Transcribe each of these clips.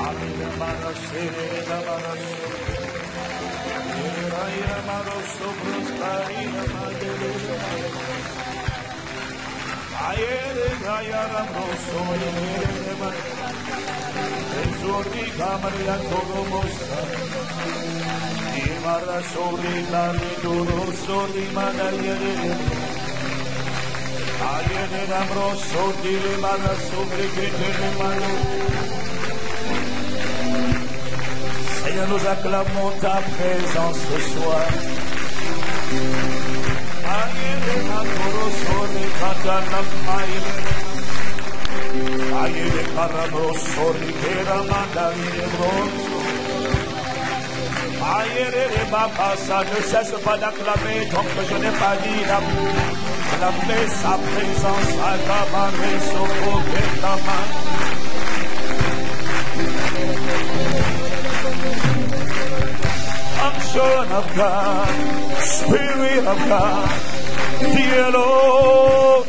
Seigneur, nous acclamons ta présence ce soir. Ça ne cesse pas d'acclamer, donc je n'ai pas dit d'acclamer sa présence à ta main, unction of God, Spirit of God, dear Lord.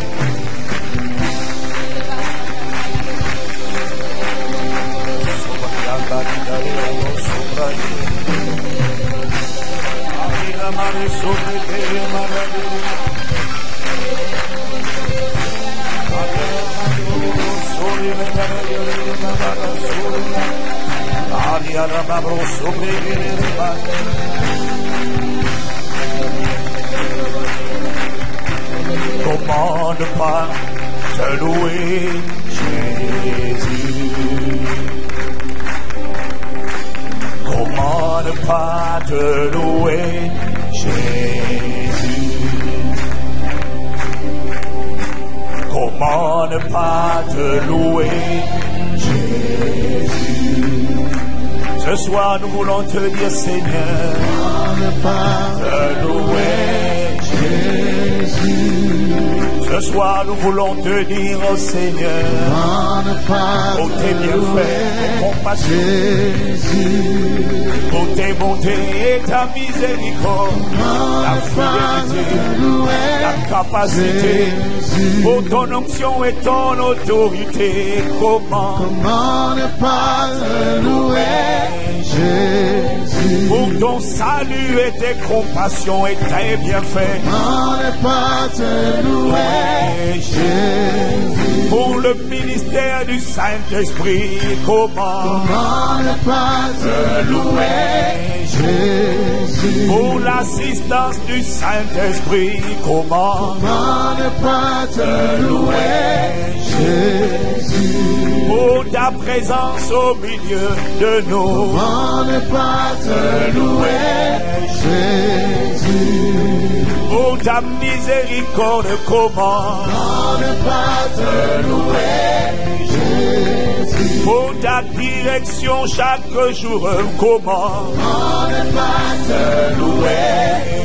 Commande pas te louer, Jésus. Commande pas te louer, Jésus. Commande pas te louer, Jésus. Ce soir nous voulons te dire, Seigneur, commande pas te louer, Jésus. Ce soir nous voulons te dire, oh Seigneur, pour tes bienfaits, tes compassions, pour tes bontés et ta miséricorde, la fidélité, la capacité, pour ton onction et ton autorité. Commande pas te louer, Jésus. Pour ton salut et tes compassions et tes bienfaits. Commande pas te louer, Jésus. Pour le ministère du Saint-Esprit. Commande pas te louer, Jésus. Pour l'assistance du Saint-Esprit. Commande pas te louer, Jésus. Pour ta présence au milieu de nous. Commande pas te louer, Jésus. Pour ta miséricorde, commande pas te louer, Jésus. Pour ta direction chaque jour, commande pas te louer,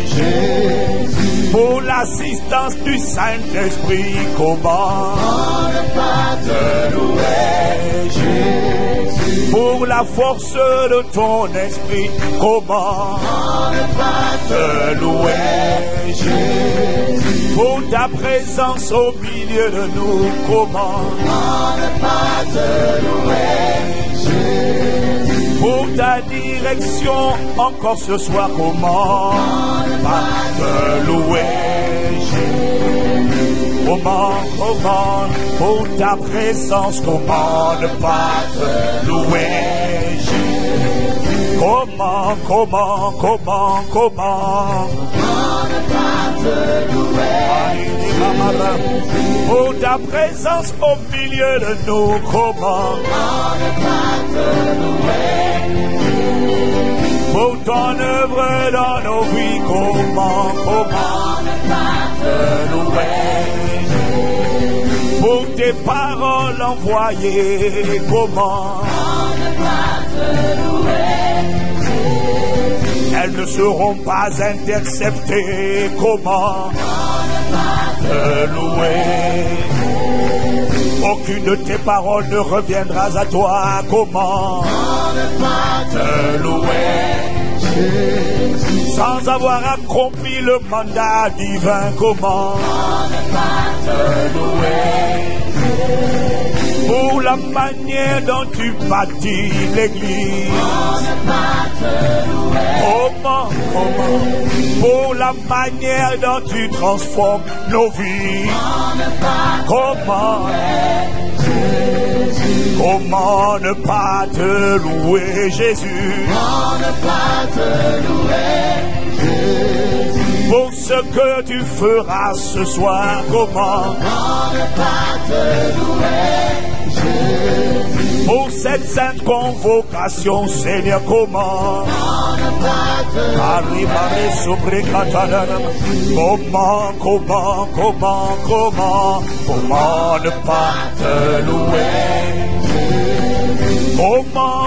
Jésus. Pour l'assistance du Saint-Esprit, commande pas te louer, Jésus. Pour la force de ton esprit, commande pas te louer, Jésus. Pour ta présence au milieu de nous, commande pas te louer, Jésus. Pour ta direction encore ce soir, commande pas te louer, Jésus. Commande, pour ta présence, commande pas te louer, Jésus. Commande pas te louer, pour ta présence au milieu de nous, commande pas te louer. Pour ton œuvre dans nos vies, commande pas te louer. Pour tes paroles envoyées, commande pas te louer. Elles ne seront pas interceptées, commande pas te louer. Aucune de tes paroles ne reviendra à toi, commande pas te louer, Jésus. Sans avoir accompli le mandat divin, commande pas te louer, Jésus. pour la manière dont tu bâtis l'église. Comment, pour la manière dont tu transformes nos vies. Comment ne pas te louer, Jésus? Pour ce que tu feras ce soir, comment ne pas te louer, Jésus? Pour cette sainte convocation, Seigneur, comment ne pas te louer? Comment ne pas te louer? Comment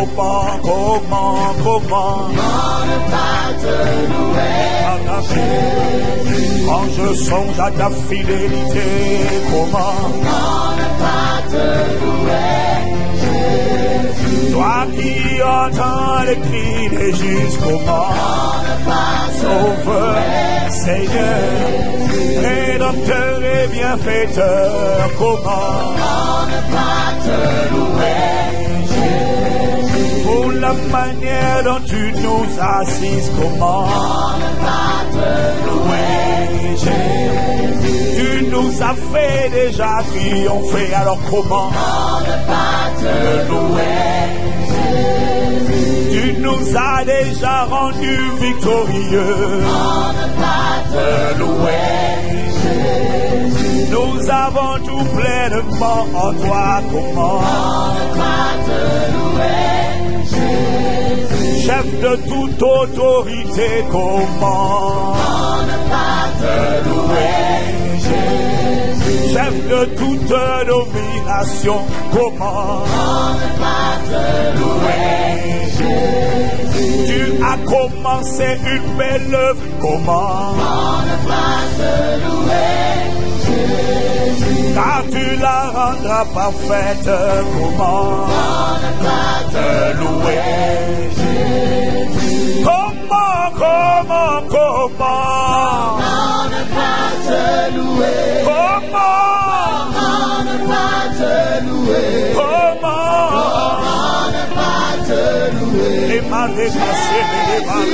ne pas te louer? Quand je songe à ta fidélité, comment ne pas te louer, Jésus? Toi qui entends les cris des justes, comment ne pas Sauveur, Seigneur, Rédempteur et bienfaiteur, comment ne pas te louer, Jésus? Pour la manière dont tu nous assises, comment ne pas te louer, Jésus? Tu nous as fait déjà triompher, alors comment ne pas te louer, Jésus? Tu nous as déjà rendus victorieux, ne pas te louer, Jésus? Nous avons tout pleinement en toi, comment ne pas te louer, Jésus? Chef de toute autorité, comment ne pas te louer, Jésus? Chef de toute domination, comment ne pas te louer, Jésus? Tu as commencé une belle œuvre, comment ne pas te louer, Jésus? Car tu la rendras parfaite, comment ne pas te louer, Jésus? Comment ne pas te louer? Comment ne pas te louer? Comment ne pas te louer? Les mains déplacées, les mains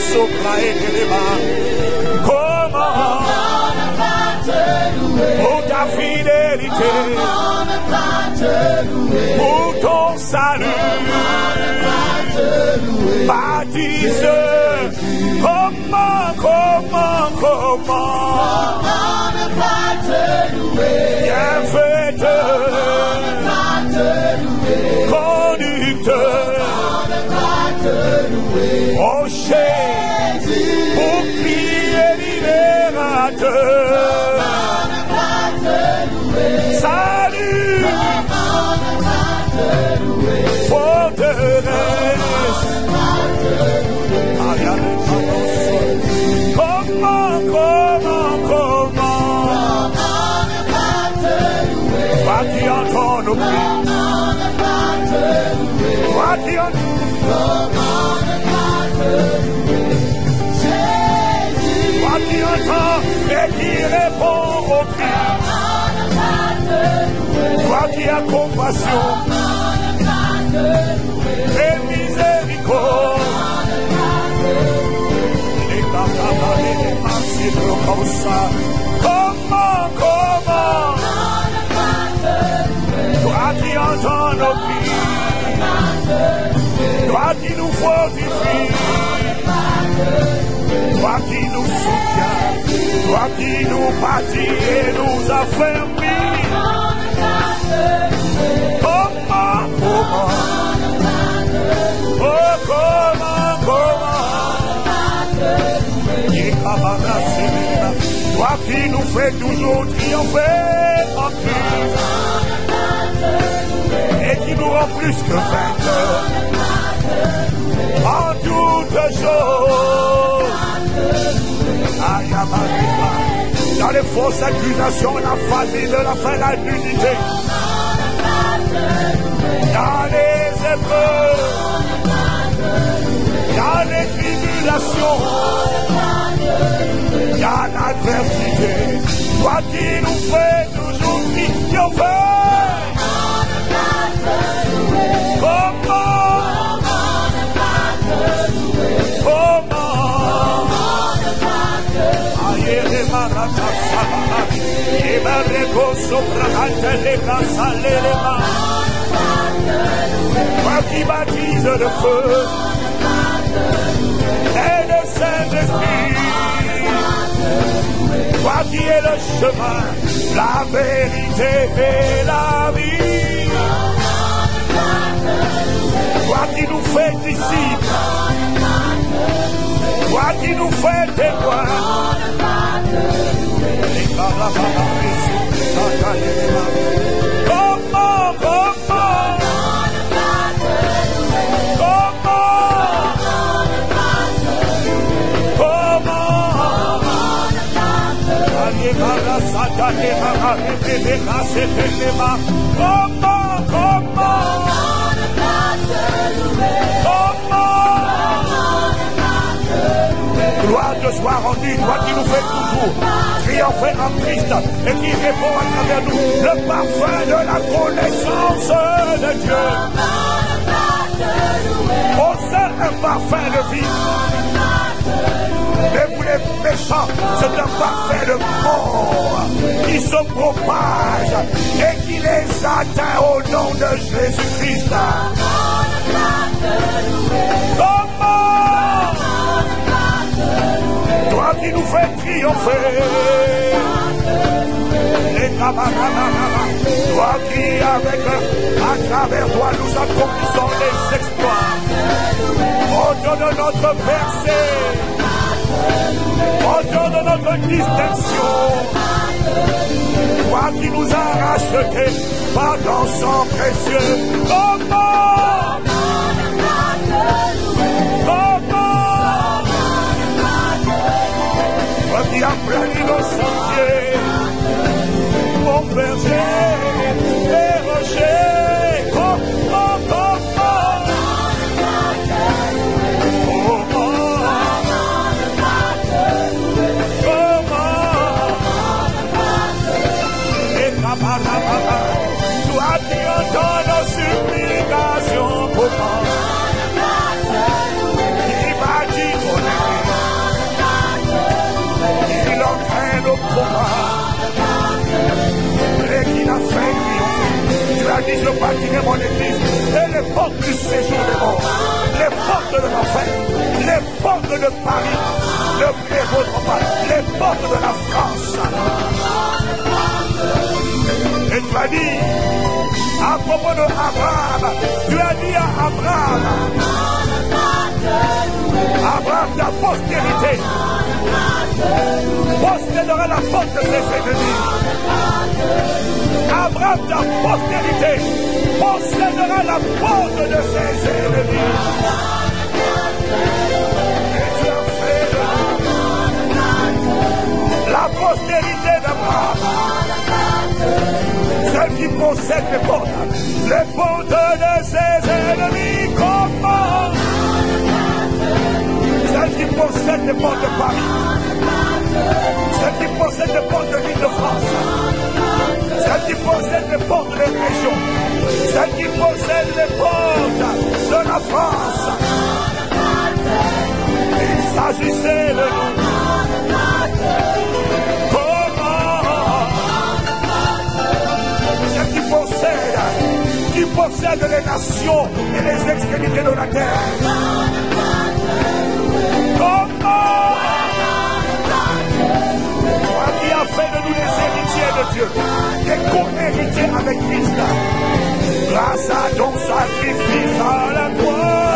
comment ne pas te louer? Pour ta fidélité, comment ne pas te louer? Pour ton salut, comment ne pas te louer? Baptiseur, comment ne pas te louer? Bienfaiteur, comment ne pas te louer? Conducteur, comment ne pas te louer? Rocher, bouclier libérateur, comment ne pas te louer? Salut, comment ne pas te louer? Forteresse, comment ne pas te louer? Comment ne pas te louer? Toi qui entends nos cris, comment ne pas te louer? Toi qui entends, comment ne pas te louer, Jésus? Toi qui entends et qui répond aux cris, comment ne pas te louer? Toi qui as compassion, comment ne pas te louer? Et miséricorde, comment ne pas te louer? Les camarades, les massifs, comme ça. Comment ne pas te louer? Toi qui entends nos cris, toi qui nous fortifies, toi qui nous soutiens, toi qui nous bâtis et nous affermis. Comment toi qui nous fais toujours triompher en Christ et qui nous rend plus que vainqueurs en toutes choses. Dans les fausses accusations, la famine, la faim, la nudité, dans les épreuves, dans les tribulations, dans l'adversité, toi qui nous fais toujours triompher. Toi qui baptise le feu et le Saint-Esprit, toi qui es le chemin, la vérité et la vie, toi qui nous fais disciples, toi qui nous fais témoins. Gloire te soit rendue, toi qui nous fais toujours triompher en Christ et qui répond à travers nous le parfum de la connaissance de Dieu. Au sein un parfum de vie. Mais vous les méchants, c'est un parfum de mort qui se propage et qui les atteint au nom de Jésus-Christ. Comment? Toi qui nous fais triompher, les camarades, toi qui avec à travers toi nous accomplissons les exploits, autour de notre verset, autour de notre distinction, toi qui nous as rachetés par ton sang précieux. Comment? Toi qui as plani nos sentiers, mon berger et rocher, comment? Toi qui entends nos supplications, comment? Qui bâtit ton église, il entraîne au combat, et qui n'a fait triompher. Tu as dit, je bâtirai mon église, et les portes du séjour des morts, les portes de l'enfer, les portes de Paris, ne prévaudront pas, les portes de la France. Et tu as dit, à propos de Abraham, tu as dit à Abraham, ta postérité possédera la porte de ses ennemis. Abraham, ta postérité possédera la porte de ses ennemis. Et tu as fait la postérité d'Abraham, celle qui possède les portes de ses ennemis. Comment? Celle qui possède les portes de Paris, celle qui possède les portes de l'Île-de-France, celle qui possède les portes des régions, celle qui possède les portes de la France. Il s'agissait de nous. Qui possède les nations et les extrémités de la terre. Comment? Toi qui as fait de nous des héritiers de Dieu, des co-héritiers avec Christ, grâce à ton sacrifice à la croix.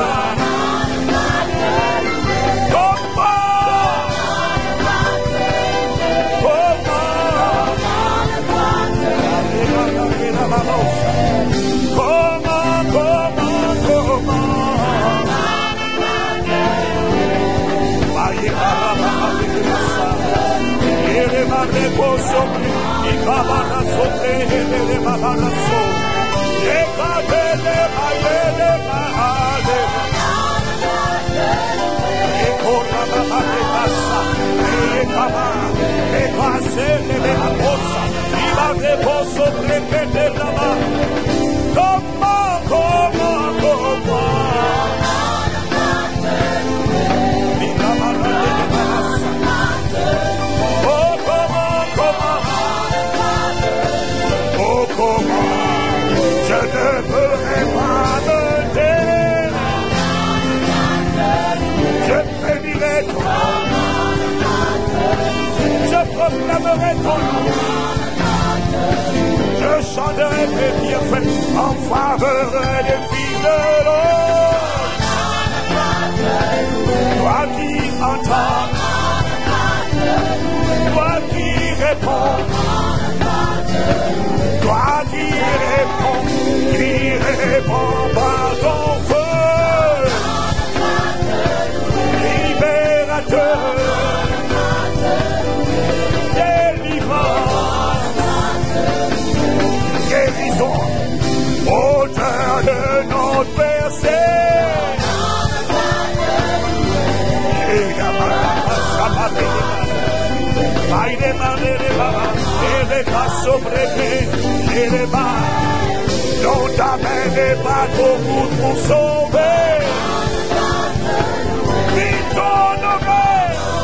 grandeur et tes bienfaits en faveur des filles de l'homme. Toi qui entends, toi qui réponds, toi qui réponds par ton feu, libérateur, délivrance, guérison, auteur de notre percée. Non, ta main n'est pas trop courte pour sauver. Vite ton nom,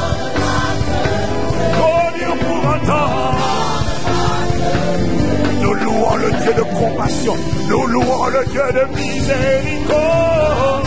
connu pour entendre. Nous louons le Dieu de compassion, nous louons le Dieu de miséricorde.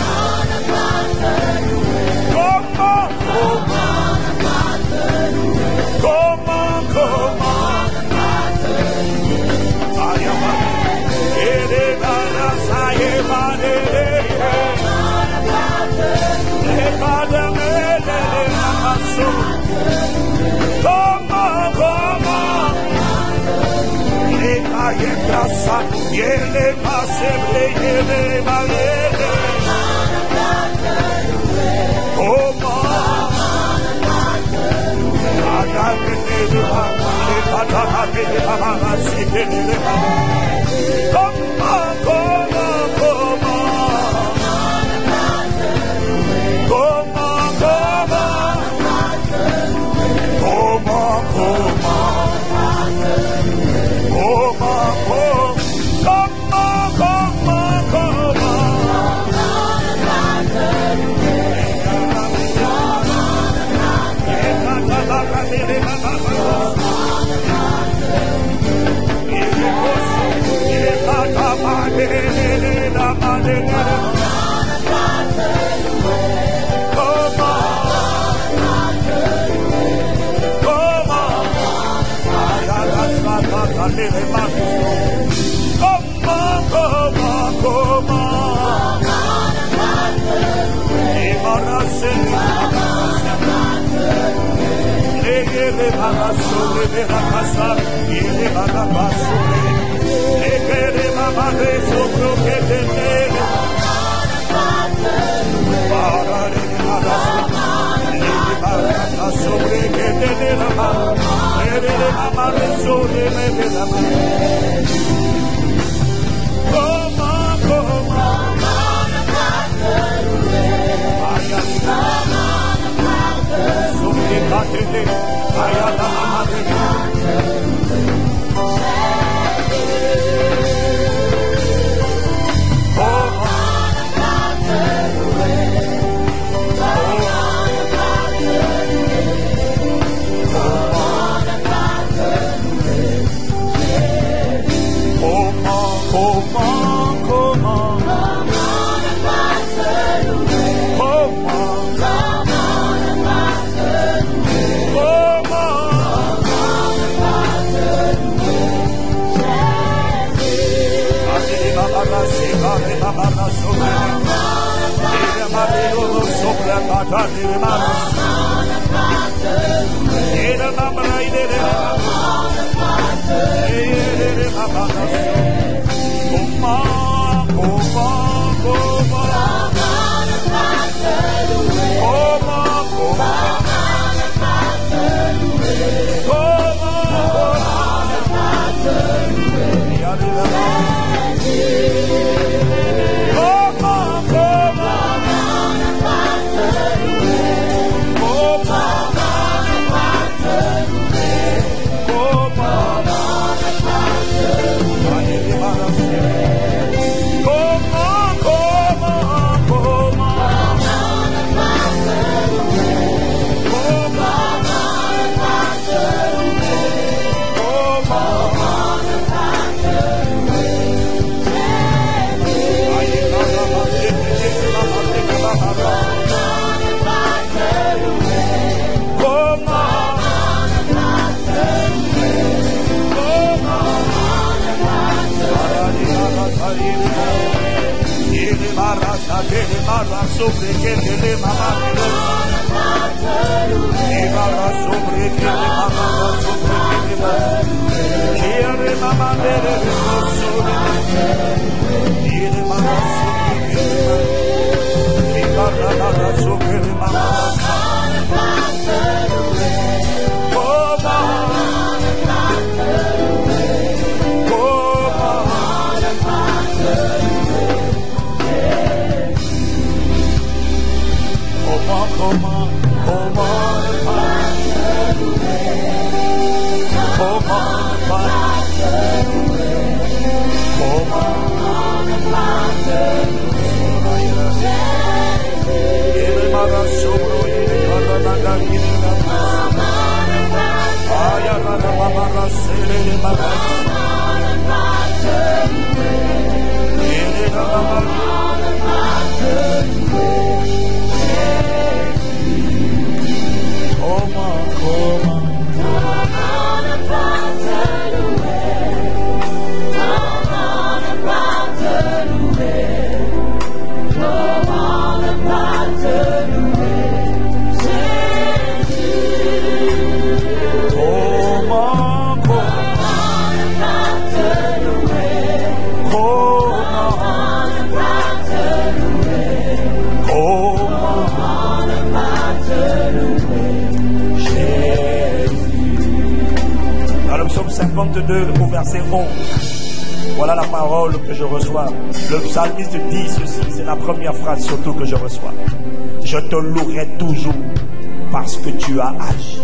Au verset 11. Voilà la parole que je reçois. Le psalmiste dit ceci, c'est la première phrase surtout que je reçois. Je te louerai toujours parce que tu as agi.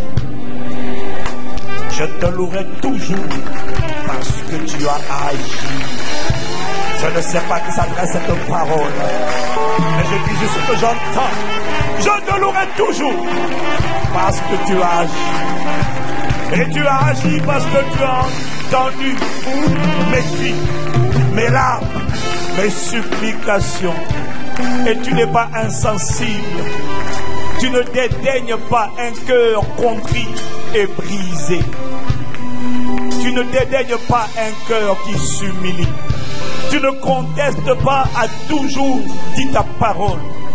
Je te louerai toujours parce que tu as agi. Je ne sais pas qui s'adresse cette parole, mais je dis juste ce que j'entends. Je te louerai toujours parce que tu as agi. Et tu as agi parce que tu as entendu mes cris, mes larmes, mes supplications. Et tu n'es pas insensible. Tu ne dédaignes pas un cœur contrit et brisé. Tu ne dédaignes pas un cœur qui s'humilie. Tu ne contestes pas, à toujours dit ta parole.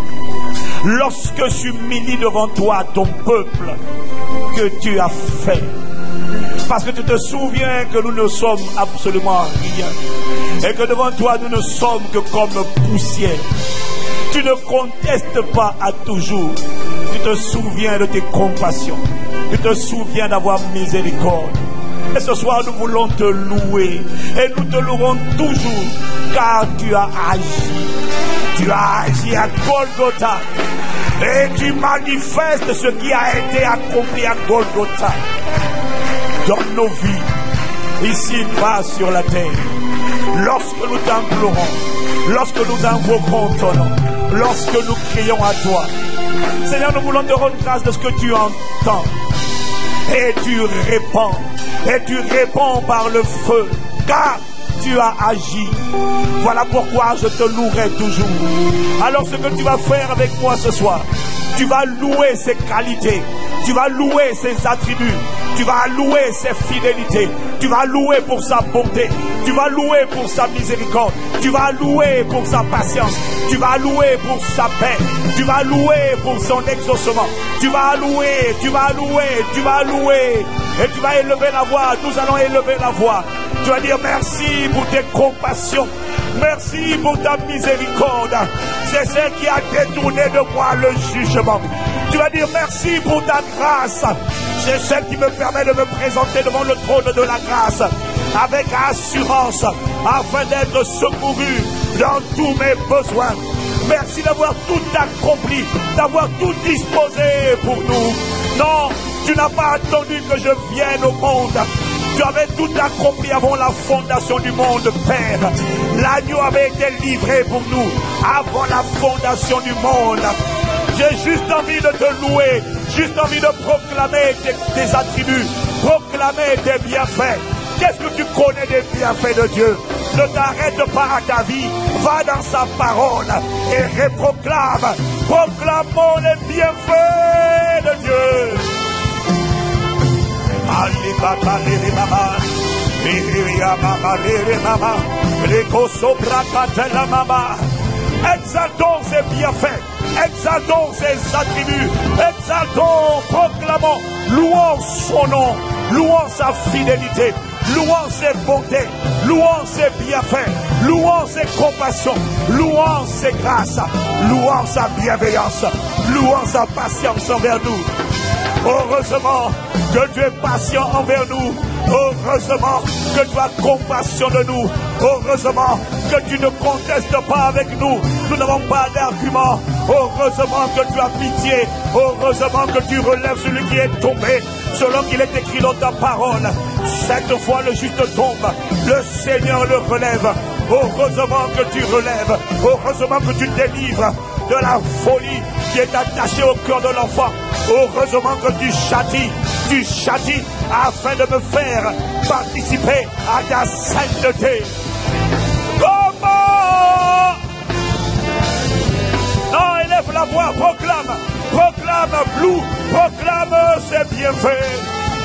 Lorsque j'humilie devant toi ton peuple que tu as fait. Parce que tu te souviens que nous ne sommes absolument rien. Et que devant toi nous ne sommes que comme poussière. Tu ne contestes pas à toujours. Tu te souviens de tes compassions. Tu te souviens d'avoir miséricorde. Et ce soir nous voulons te louer. Et nous te louerons toujours. Car tu as agi. Tu as agi à Golgotha. Et tu manifestes ce qui a été accompli à Golgotha. Dans nos vies, ici-bas sur la terre, lorsque nous t'implorons, lorsque nous invoquons ton nom, lorsque nous crions à toi, Seigneur, nous voulons te rendre grâce de ce que tu entends. Et tu réponds par le feu, car tu as agi. Voilà pourquoi je te louerai toujours. Alors ce que tu vas faire avec moi ce soir, tu vas louer ses qualités, tu vas louer ses attributs, tu vas louer ses fidélités, tu vas louer pour sa bonté, tu vas louer pour sa miséricorde, tu vas louer pour sa patience, tu vas louer pour sa paix, tu vas louer pour son exaucement, tu vas louer, tu vas louer, tu vas louer, et tu vas élever la voix. Nous allons élever la voix. Tu vas dire merci pour tes compassions, merci pour ta miséricorde. C'est celle qui a détourné de moi le jugement. Tu vas dire merci pour ta grâce. C'est celle qui me permet de me présenter devant le trône de la grâce avec assurance afin d'être secouru dans tous mes besoins. Merci d'avoir tout accompli, d'avoir tout disposé pour nous. Non, tu n'as pas attendu que je vienne au monde. Tu avais tout accompli avant la fondation du monde, Père. L'agneau avait été livré pour nous avant la fondation du monde. J'ai juste envie de te louer, juste envie de proclamer tes attributs, proclamer tes bienfaits. Qu'est-ce que tu connais des bienfaits de Dieu? Ne t'arrête pas à ta vie, va dans sa parole et reproclame. Proclamons les bienfaits de Dieu. Ali baba lere mama, Iria mama lere mama, Reko sobra katela mama, exaltons ses bienfaits, exaltons ses attributs, exaltons, proclamons, louons son nom, louons sa fidélité, louons ses bontés, louons ses bienfaits, louons ses compassions, louons ses grâces, louons sa bienveillance, louons sa patience envers nous. Heureusement que tu es patient envers nous. Heureusement que tu as compassion de nous. Heureusement que tu ne contestes pas avec nous. Nous n'avons pas d'argument. Heureusement que tu as pitié. Heureusement que tu relèves celui qui est tombé. Selon qu'il est écrit dans ta parole. 7 fois le juste tombe. Le Seigneur le relève. Heureusement que tu relèves. Heureusement que tu délivres de la folie qui est attachée au cœur de l'enfant. Heureusement que tu châties afin de me faire participer à ta sainteté. Comment? Non, élève la voix, proclame, Blue, proclame ses bienfaits.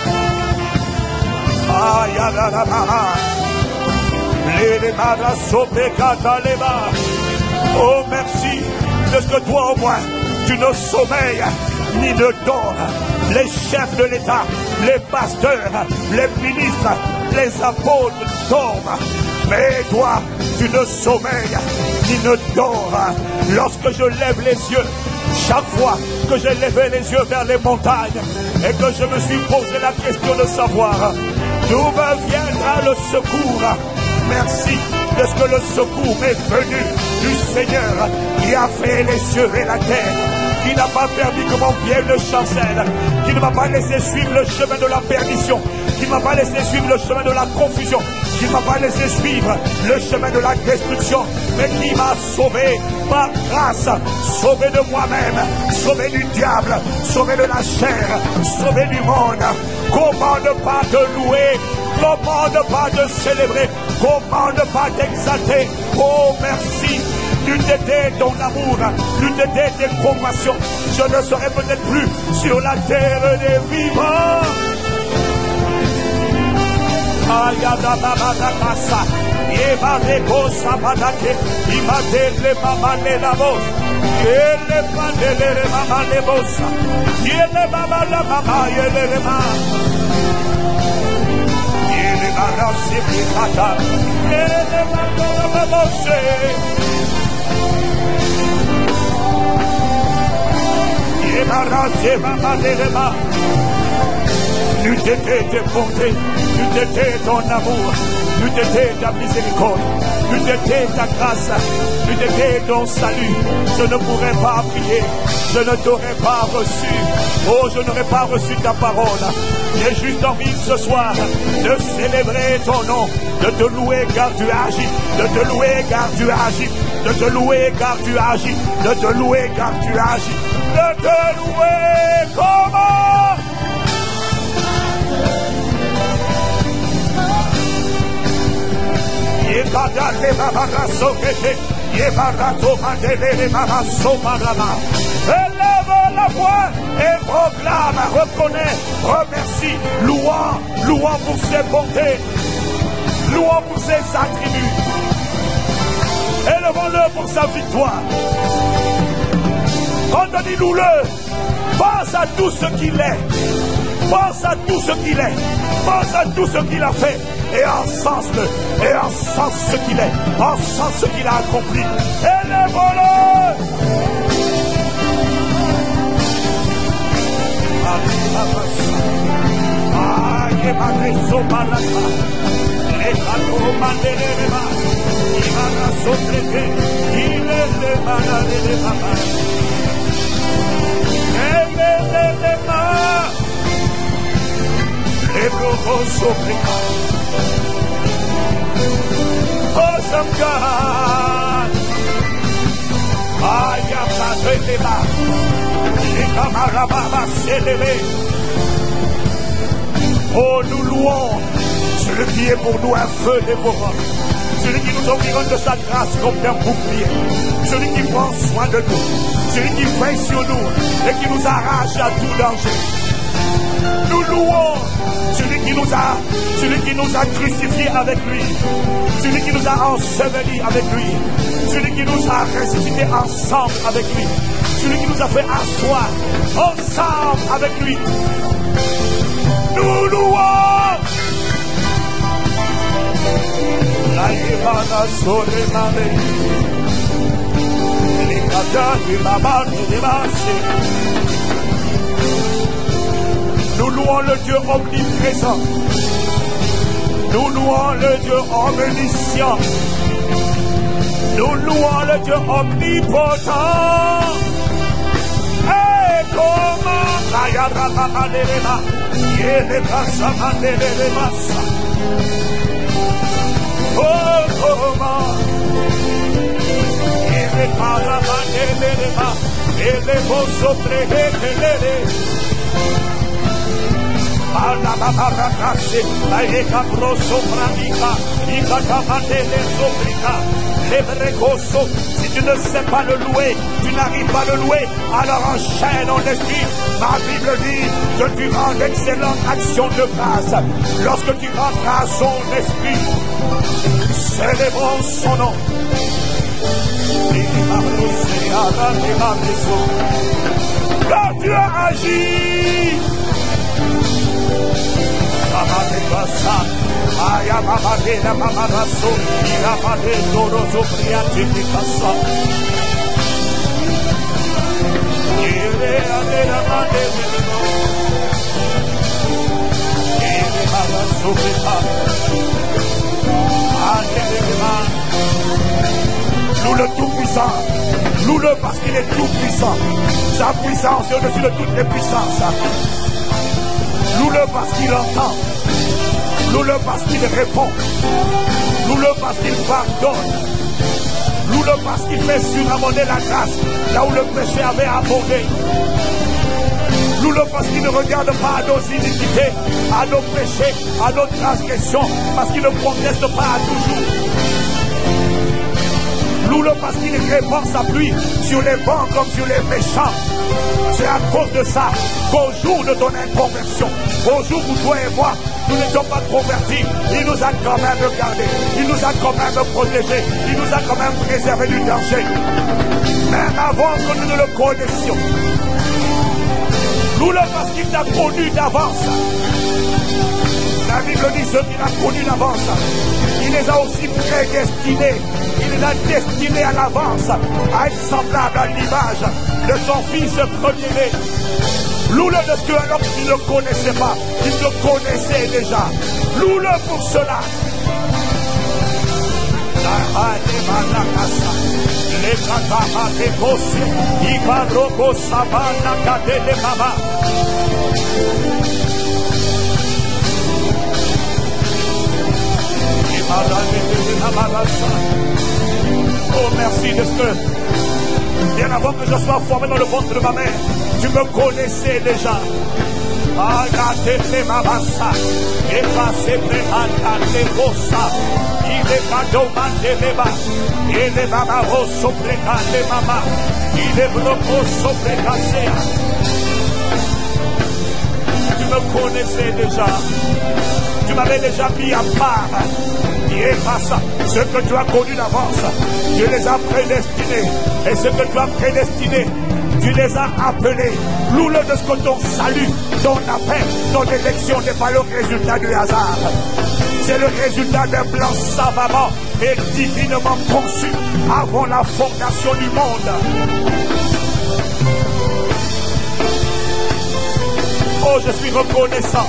Oh, merci de ce que toi au moins tu ne sommeilles ni ne dors. Les chefs de l'État, les pasteurs, les ministres, les apôtres dorment. Mais toi, tu ne sommeilles ni ne dors. Lorsque je lève les yeux, chaque fois que j'ai levé les yeux vers les montagnes et que je me suis posé la question de savoir d'où me viendra le secours, merci de ce que le secours m'est venu du Seigneur qui a fait les cieux et la terre, qui n'a pas permis que mon pied ne chancelle, qui ne m'a pas laissé suivre le chemin de la perdition, qui ne m'a pas laissé suivre le chemin de la confusion, qui ne m'a pas laissé suivre le chemin de la destruction, mais qui m'a sauvé par grâce, sauvé de moi-même, sauvé du diable, sauvé de la chair, sauvé du monde. Comment ne pas te louer? Comment ne pas te célébrer? Comment ne pas t'exalter? Oh, merci. L'une était ton amour, l'une était tes compassions. Je ne serai peut-être plus sur la terre des vivants. N'eût été tes bontés, n'eût été ton amour, n'eût été ta miséricorde, n'eût été ta grâce, n'eût été ton salut, je ne pourrais pas prier, je ne t'aurais pas reçu. Oh, je n'aurais pas reçu ta parole. J'ai juste envie ce soir de célébrer ton nom, de te louer car tu agis, de te louer car tu agis, de te louer car tu agis, de te louer car tu agis, de te louer. Comment? Élève la voix et proclame, reconnais, remercie, louant pour ses bontés, louant pour ses attributs. Élevons-le pour sa victoire. Quand on dit loue-le, pense à tout ce qu'il est. Pense à tout ce qu'il est. Pense à tout ce qu'il a fait. Et encense-le. Et encense ce qu'il est. Encense ce qu'il a accompli. Élève-le. Awesome God, oh, nous louons celui qui est pour nous un feu dévorant, celui qui nous environne de sa grâce comme d'un bouclier, celui qui prend soin de nous, celui qui veille sur nous et qui nous arrache à tout danger. Nous louons celui qui nous a crucifiés avec lui, celui qui nous a ensevelis avec lui, celui qui nous a ressuscités ensemble avec lui, celui qui nous a fait asseoir ensemble avec lui. Nous louons. La yémana soremane, les katas du maman de marché. Nous louons le Dieu omniprésent. Nous louons le Dieu omniscient. Nous louons le Dieu omnipotent. Et comment oh, comment si tu ne sais pas le louer, tu n'arrives pas à le louer, alors enchaîne en esprit. Ma Bible dit que tu rends d'excellentes actions de grâce lorsque tu rentres à son esprit. Célébrons son nom. Quand tu as agi, loue le Tout-Puissant, loue-le parce qu'il est tout-puissant. Sa puissance est au-dessus de toutes les puissances. Loue-le parce qu'il entend, loue-le parce qu'il répond, loue-le parce qu'il pardonne, loue-le parce qu'il fait surabonder la grâce là où le péché avait abondé. Loue-le parce qu'il ne regarde pas à nos iniquités, à nos péchés, à nos transgressions, parce qu'il ne proteste pas à toujours. Loue-le parce qu'il répand sa pluie sur les bons comme sur les méchants. C'est à cause de ça qu'au jour de ton inconversion, au jour où toi et moi, nous n'étions pas convertis, il nous a quand même gardés, il nous a quand même protégés, il nous a quand même préservés du danger. Même avant que nous ne le connaissions. Loue-le parce qu'il t'a connu d'avance. La Bible dit ceux qu'il a connus d'avance, il les a aussi prédestinés. Il les a destinés à l'avance à être semblables à l'image de son fils premier-né. Loue-le de ce que alors qu'il ne le connaissait pas, il le connaissait déjà. Loue-le pour cela. Oh, merci de ce que, bien avant que je sois formé dans le ventre de ma mère, tu me connaissais déjà. Tu me connaissais déjà. Tu m'avais déjà mis à part. Ce que tu as connu d'avance, tu les as prédestinés. Et ce que tu as prédestiné, tu les as appelés. Loue-le de ce que ton salut, ton appel, ton élection n'est pas le résultat du hasard. C'est le résultat d'un plan savamment et divinement conçu avant la fondation du monde. Oh, je suis reconnaissant.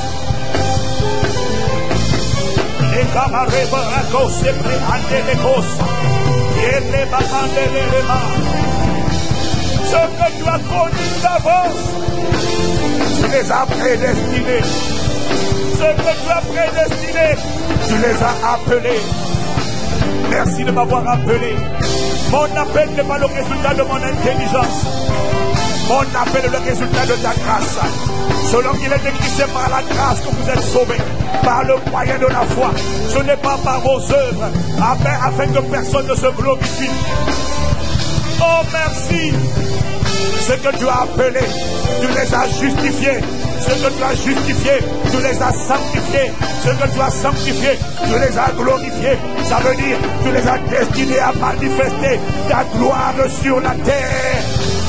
Ce que tu as connu d'avance, tu les as prédestinés. Ce que tu as prédestiné, tu les as appelés. Merci de m'avoir appelé. Mon appel n'est pas le résultat de mon intelligence. Mon appel est le résultat de ta grâce. Selon qu'il est écrit, c'est par la grâce que vous êtes sauvés, par le moyen de la foi. Ce n'est pas par vos œuvres, afin que personne ne se glorifie. Oh, merci. Ce que tu as appelé, tu les as justifiés. Ceux que tu as justifiés, tu les as sanctifiés. Ceux que tu as sanctifiés, tu les as glorifiés. Ça veut dire, tu les as destinés à manifester ta gloire sur la terre.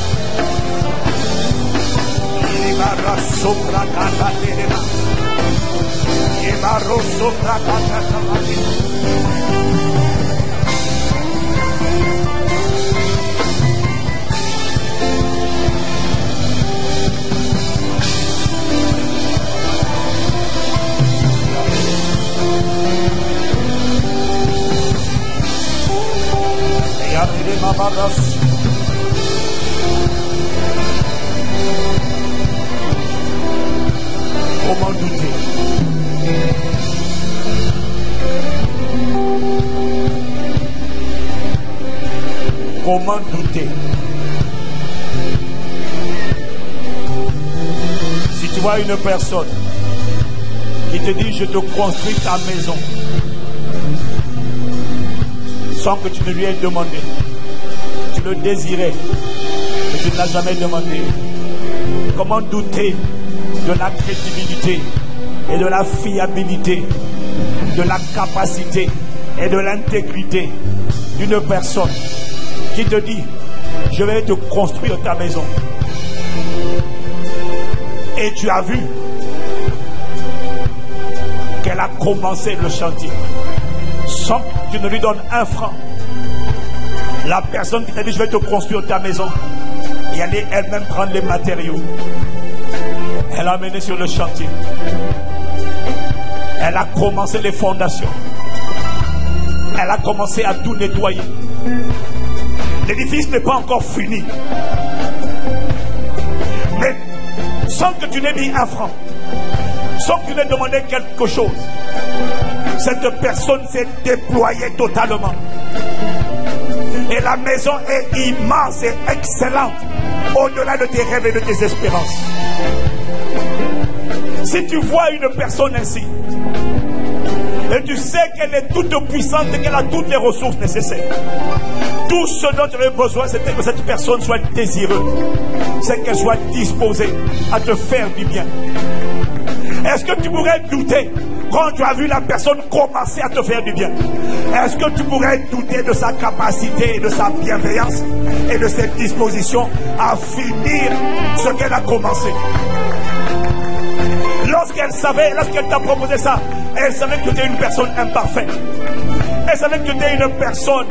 Comment douter? Comment douter? Si tu vois une personne qui te dit je te construis ta maison sans que tu ne lui aies demandé, tu le désirais mais tu ne l'as jamais demandé, comment douter de la crédibilité et de la fiabilité, de la capacité et de l'intégrité d'une personne qui te dit je vais te construire ta maison, et tu as vu qu'elle a commencé le chantier sans que tu ne lui donnes un franc. La personne qui t'a dit je vais te construire ta maison et aller elle-même prendre les matériaux, elle a mené sur le chantier, elle a commencé les fondations, elle a commencé à tout nettoyer. L'édifice n'est pas encore fini, mais sans que tu n'aies mis un franc, sans que tu n'aies demandé quelque chose, cette personne s'est déployée totalement. Et la maison est immense et excellente, au-delà de tes rêves et de tes espérances. Si tu vois une personne ainsi, et tu sais qu'elle est toute puissante et qu'elle a toutes les ressources nécessaires, tout ce dont tu avais besoin, c'était que cette personne soit désireuse, c'est qu'elle soit disposée à te faire du bien. Est-ce que tu pourrais douter quand tu as vu la personne commencer à te faire du bien? Est-ce que tu pourrais douter de sa capacité et de sa bienveillance et de cette disposition à finir ce qu'elle a commencé? Lorsqu'elle t'a proposé ça, elle savait que tu étais une personne imparfaite. Elle savait que tu étais une personne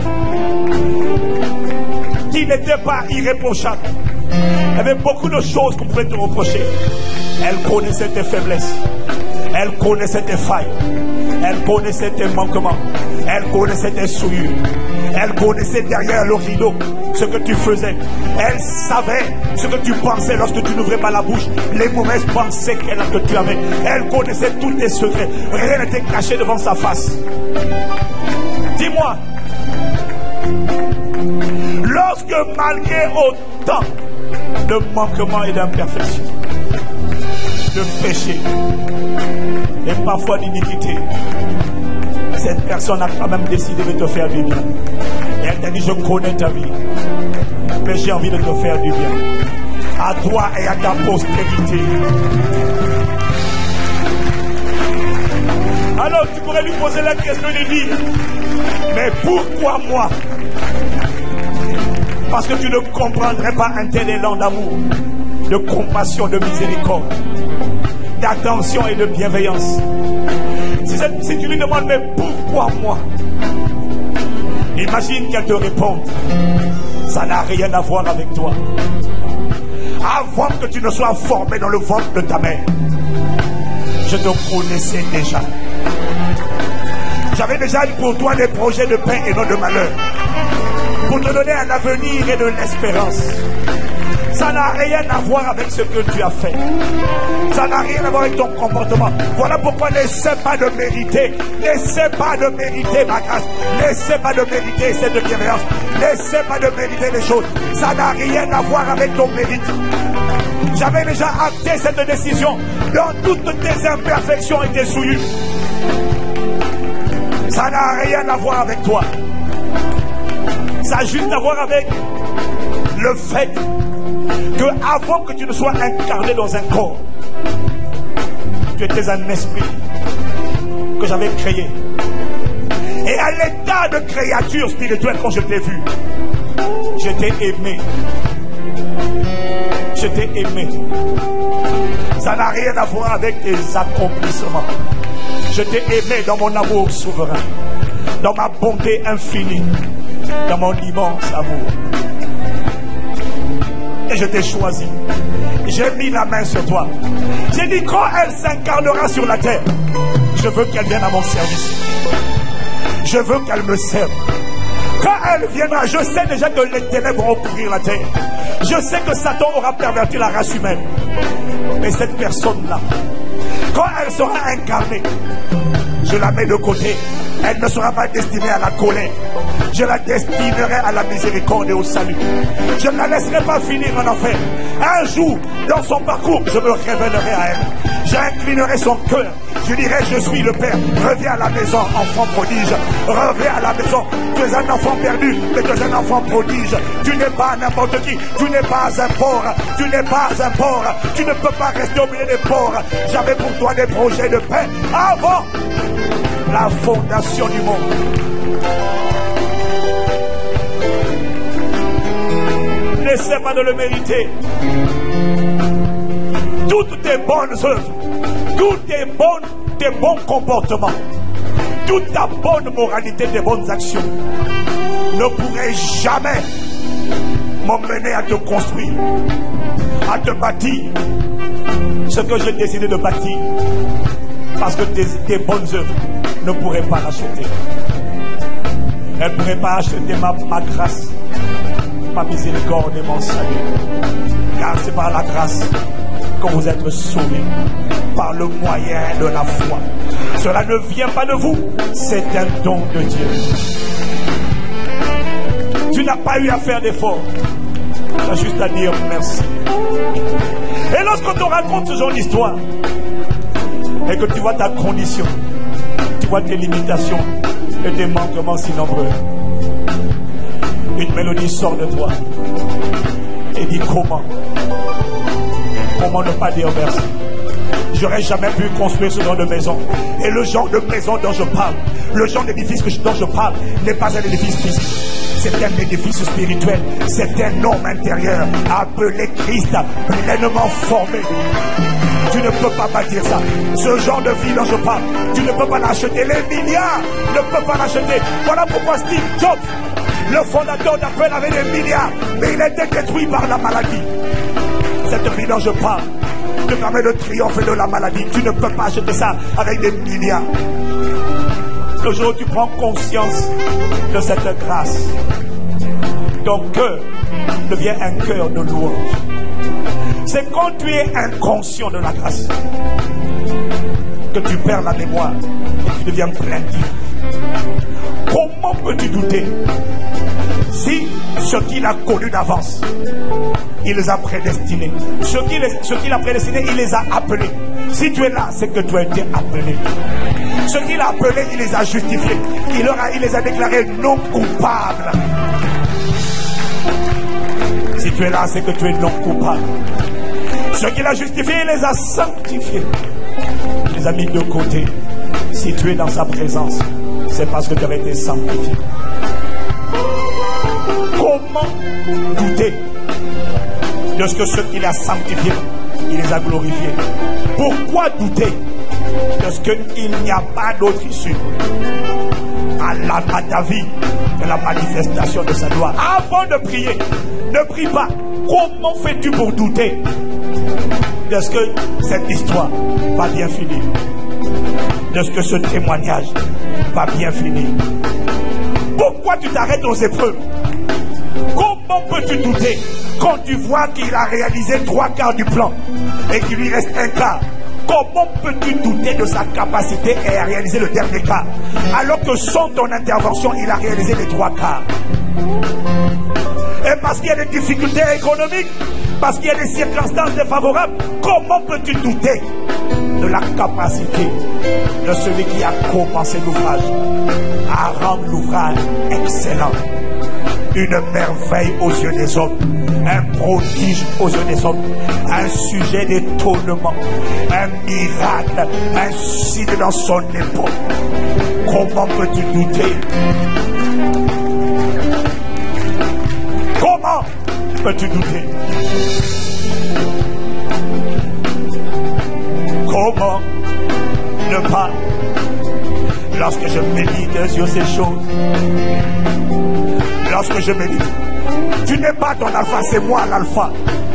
qui n'était pas irréprochable. Il y avait beaucoup de choses qu'on pouvait te reprocher. Elle connaissait tes faiblesses. Elle connaissait tes failles. Elle connaissait tes manquements. Elle connaissait tes souillures. Elle connaissait derrière le rideau ce que tu faisais. Elle savait ce que tu pensais lorsque tu n'ouvrais pas la bouche, les mauvaises pensées que tu avais. Elle connaissait tous tes secrets. Rien n'était caché devant sa face. Dis-moi, lorsque malgré autant de manquements et d'imperfections, de péché et parfois d'iniquité, cette personne a quand même décidé de te faire du bien. Et elle t'a dit je connais ta vie, mais j'ai envie de te faire du bien, à toi et à ta postérité. Alors tu pourrais lui poser la question et lui dire mais pourquoi moi? Parce que tu ne comprendrais pas un tel élan d'amour, de compassion, de miséricorde, d'attention et de bienveillance. Si tu lui demandes mais pourquoi moi? Imagine qu'elle te réponde ça n'a rien à voir avec toi. Avant que tu ne sois formé dans le ventre de ta mère, je te connaissais déjà. J'avais déjà pour toi des projets de paix et non de malheur, pour te donner un avenir et de l'espérance. Ça n'a rien à voir avec ce que tu as fait. Ça n'a rien à voir avec ton comportement. Voilà pourquoi n'essaie pas de mériter. N'essaie pas de mériter ma grâce. N'essaie pas de mériter cette bienveillance. N'essaie pas de mériter les choses. Ça n'a rien à voir avec ton mérite. J'avais déjà acté cette décision dans toutes tes imperfections et tes souillures. Ça n'a rien à voir avec toi. Ça a juste à voir avec le fait que avant que tu ne sois incarné dans un corps, tu étais un esprit que j'avais créé. Et à l'état de créature spirituelle, quand je t'ai vu, je t'ai aimé. Je t'ai aimé. Ça n'a rien à voir avec tes accomplissements. Je t'ai aimé dans mon amour souverain, dans ma bonté infinie, dans mon immense amour. Et je t'ai choisi. J'ai mis la main sur toi. J'ai dit, quand elle s'incarnera sur la terre, je veux qu'elle vienne à mon service. Je veux qu'elle me serve. Quand elle viendra, je sais déjà que les ténèbres vont couvrir la terre. Je sais que Satan aura perverti la race humaine. Mais cette personne-là, quand elle sera incarnée, je la mets de côté. Elle ne sera pas destinée à la colère. Je la destinerai à la miséricorde et au salut. Je ne la laisserai pas finir en enfer. Un jour, dans son parcours, je me révélerai à elle. J'inclinerai son cœur. Je dirai, je suis le Père. Reviens à la maison, enfant prodige. Reviens à la maison. Tu es un enfant perdu, mais tu es un enfant prodige. Tu n'es pas n'importe qui. Tu n'es pas un porc. Tu n'es pas un porc. Tu ne peux pas rester au milieu des porcs. J'avais pour toi des projets de paix avant la fondation du monde. N'essaie pas de le mériter. Toutes tes bonnes œuvres, tous tes bons comportements, toute ta bonne moralité, tes bonnes actions ne pourraient jamais m'emmener à te construire, à te bâtir ce que j'ai décidé de bâtir, parce que tes bonnes œuvres ne pourraient pas l'acheter. Elles ne pourraient pas acheter ma grâce, ma miséricorde et mon salut. Car c'est par la grâce que vous êtes sauvés, par le moyen de la foi. Cela ne vient pas de vous, c'est un don de Dieu. Tu n'as pas eu à faire d'effort. Tu as juste à dire merci. Et lorsqu'on te raconte ce genre d'histoire, et que tu vois ta condition, tu vois tes limitations et tes manquements si nombreux, une mélodie sort de toi et dit comment ne pas dire merci. J'aurais jamais pu construire ce genre de maison. Et le genre de maison dont je parle, le genre d'édifice dont je parle n'est pas un édifice physique. C'est un édifice spirituel. C'est un homme intérieur appelé Christ, pleinement formé. Tu ne peux pas bâtir ça. Ce genre de vie dont je parle, tu ne peux pas l'acheter. Les milliards ne peuvent pas l'acheter. Voilà pourquoi Steve Jobs, le fondateur d'Apple, avait des milliards, mais il a été détruit par la maladie. Cette vie dont je parle te permet de triompher de la maladie. Tu ne peux pas acheter ça avec des milliards. Le jour où tu prends conscience de cette grâce, ton cœur devient un cœur de louange. C'est quand tu es inconscient de la grâce que tu perds la mémoire et tu deviens plaintif. Comment peux-tu douter si ce qu'il a connu d'avance, il les a prédestinés? Ce qu'il a prédestiné, il les a appelés. Si tu es là, c'est que tu as été appelé. Ce qu'il a appelé, il les a justifiés. Il les a déclarés non coupables. Si tu es là, c'est que tu es non coupable. Ce qu'il a justifié, il les a sanctifiés. Il les a mis de côté. Si tu es dans sa présence, c'est parce que tu avais été sanctifié. Comment douter de ce que ceux qu'il a sanctifiés, il les a glorifiés? Pourquoi douter de ce qu'il n'y a pas d'autre issue à ta vie que la manifestation de sa gloire? Avant de prier, ne prie pas. Comment fais-tu pour douter de ce que cette histoire va bien finir, de ce que ce témoignage va bien finir? Pourquoi tu t'arrêtes aux épreuves? Comment peux-tu douter quand tu vois qu'il a réalisé 3/4 du plan et qu'il lui reste 1/4? Comment peux-tu douter de sa capacité à réaliser le dernier quart, alors que sans ton intervention, il a réalisé les 3/4? Et parce qu'il y a des difficultés économiques, parce qu'il y a des circonstances défavorables, comment peux-tu douter de la capacité de celui qui a commencé l'ouvrage à rendre l'ouvrage excellent, une merveille aux yeux des hommes, un prodige aux yeux des hommes, un sujet d'étonnement, un miracle, un signe dans son épaule. Comment peux-tu douter? Comment peux-tu douter? Comment ne pas, lorsque je médite sur ces choses, lorsque je médite, tu n'es pas ton alpha, c'est moi l'alpha.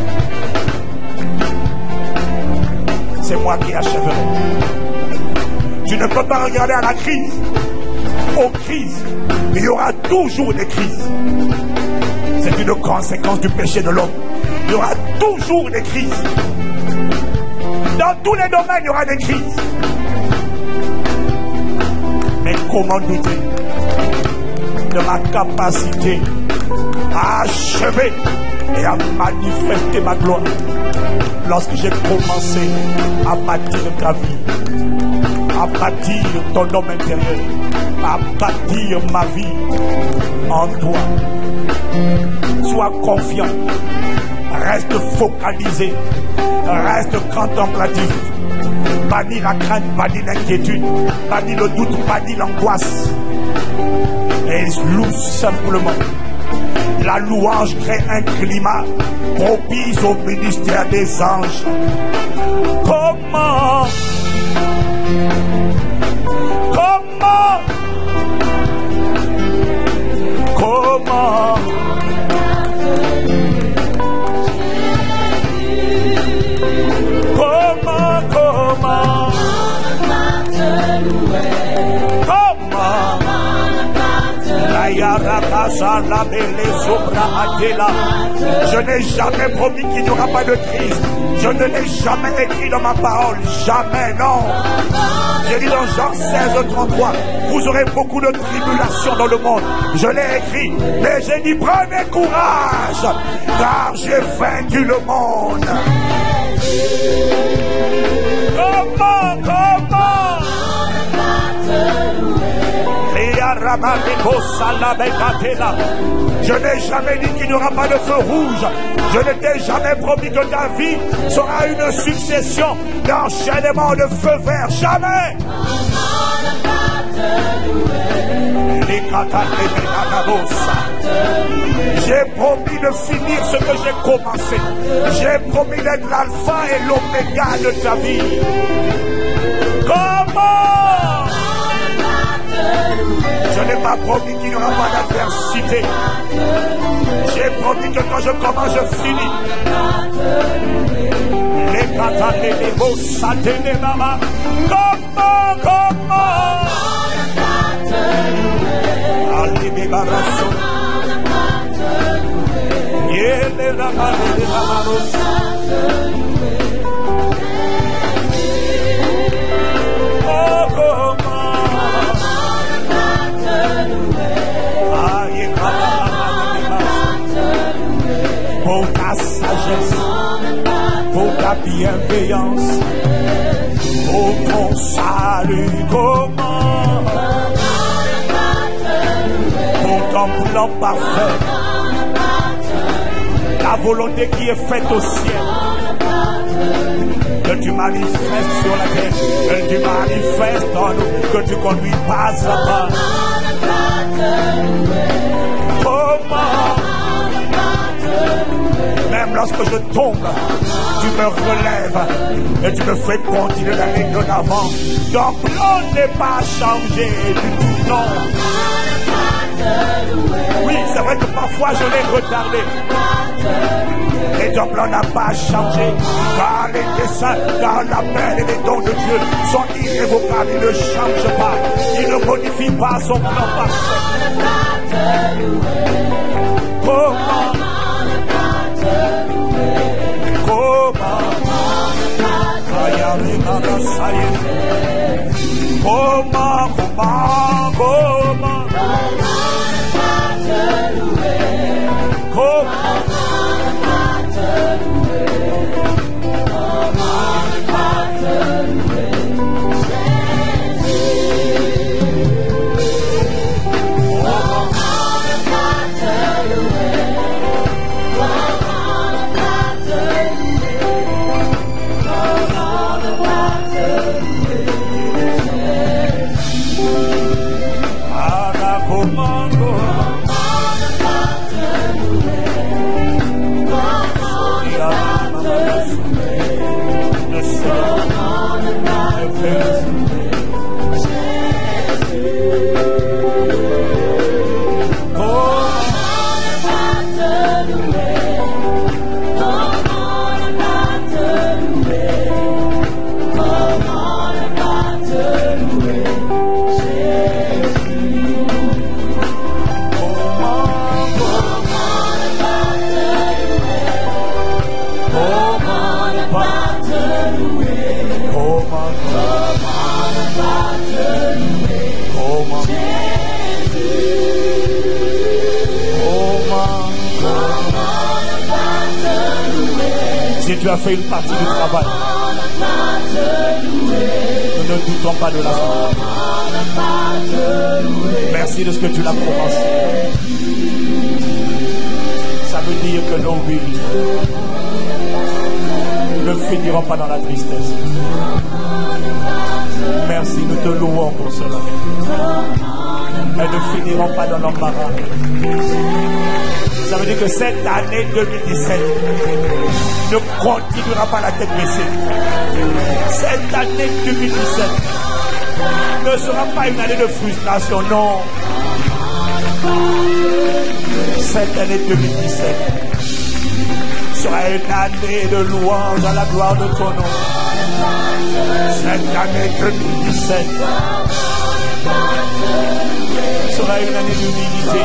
C'est moi qui achèverai. Tu ne peux pas regarder à la crise. Aux crises, il y aura toujours des crises. C'est une conséquence du péché de l'homme. Il y aura toujours des crises. Dans tous les domaines, il y aura des crises. Mais comment douter de ma capacité à achever et à manifester ma gloire lorsque j'ai commencé à bâtir ta vie, à bâtir ton homme intérieur, à bâtir ma vie en toi. Sois confiant, reste focalisé, reste contemplatif. Bannis la crainte, bannis l'inquiétude, bannis le doute, bannis l'angoisse. Et loue simplement. La louange crée un climat propice au ministère des anges. Comment? Comment? Comment? Comment? Comment? Je n'ai jamais promis qu'il n'y aura pas de crise. Je ne l'ai jamais écrit dans ma parole. Jamais, non. J'ai dit dans Jean 16:33, vous aurez beaucoup de tribulations dans le monde. Je l'ai écrit, mais j'ai dit prenez courage, car j'ai vaincu le monde. Comment? Je n'ai jamais dit qu'il n'y aura pas de feu rouge. Je ne t'ai jamais promis que ta vie sera une succession d'enchaînements de feux verts. Jamais. J'ai promis de finir ce que j'ai commencé. J'ai promis d'être l'alpha et l'oméga de ta vie. Comment? Je n'ai pas promis qu'il n'y aura pas d'adversité. J'ai promis que quand je commence, je finis. Les patates, les beaux satés, les mamas. Comment? Allez, mes barrassons. Les mamas, les mamas. Oh, comment? Pour ta sagesse, pour ta bienveillance, pour ton salut, comment? Pour ton plan parfait, la volonté qui est faite au ciel, que tu manifestes sur la terre, que tu manifestes en nous, que tu conduis pas à pas. Comment? Même lorsque je tombe, tu me relèves et tu me fais continuer d'aller de l'avant. Ton plan n'est pas changé du tout, non. Oui, c'est vrai que parfois je l'ai retardé. Et ton plan n'a pas changé. Car les desseins, car l'appel et les dons de Dieu sont irrévocables. Il ne change pas. Il ne modifie pas son plan parfait. Comment? Si tu as fait une partie du travail, nous ne doutons pas de la suite. Merci de ce que tu l'as commencé. Ça veut dire que nos vies ne finiront pas dans la tristesse. Merci, nous te louons pour cela. Elles ne finiront pas dans l'embarras. Ça veut dire que cette année 2017 ne continuera pas la tête baissée. Cette année 2017 ne sera pas une année de frustration, non. Cette année 2017 sera une année de louange à la gloire de ton nom. Cette année 2017 sera une année d'humilité.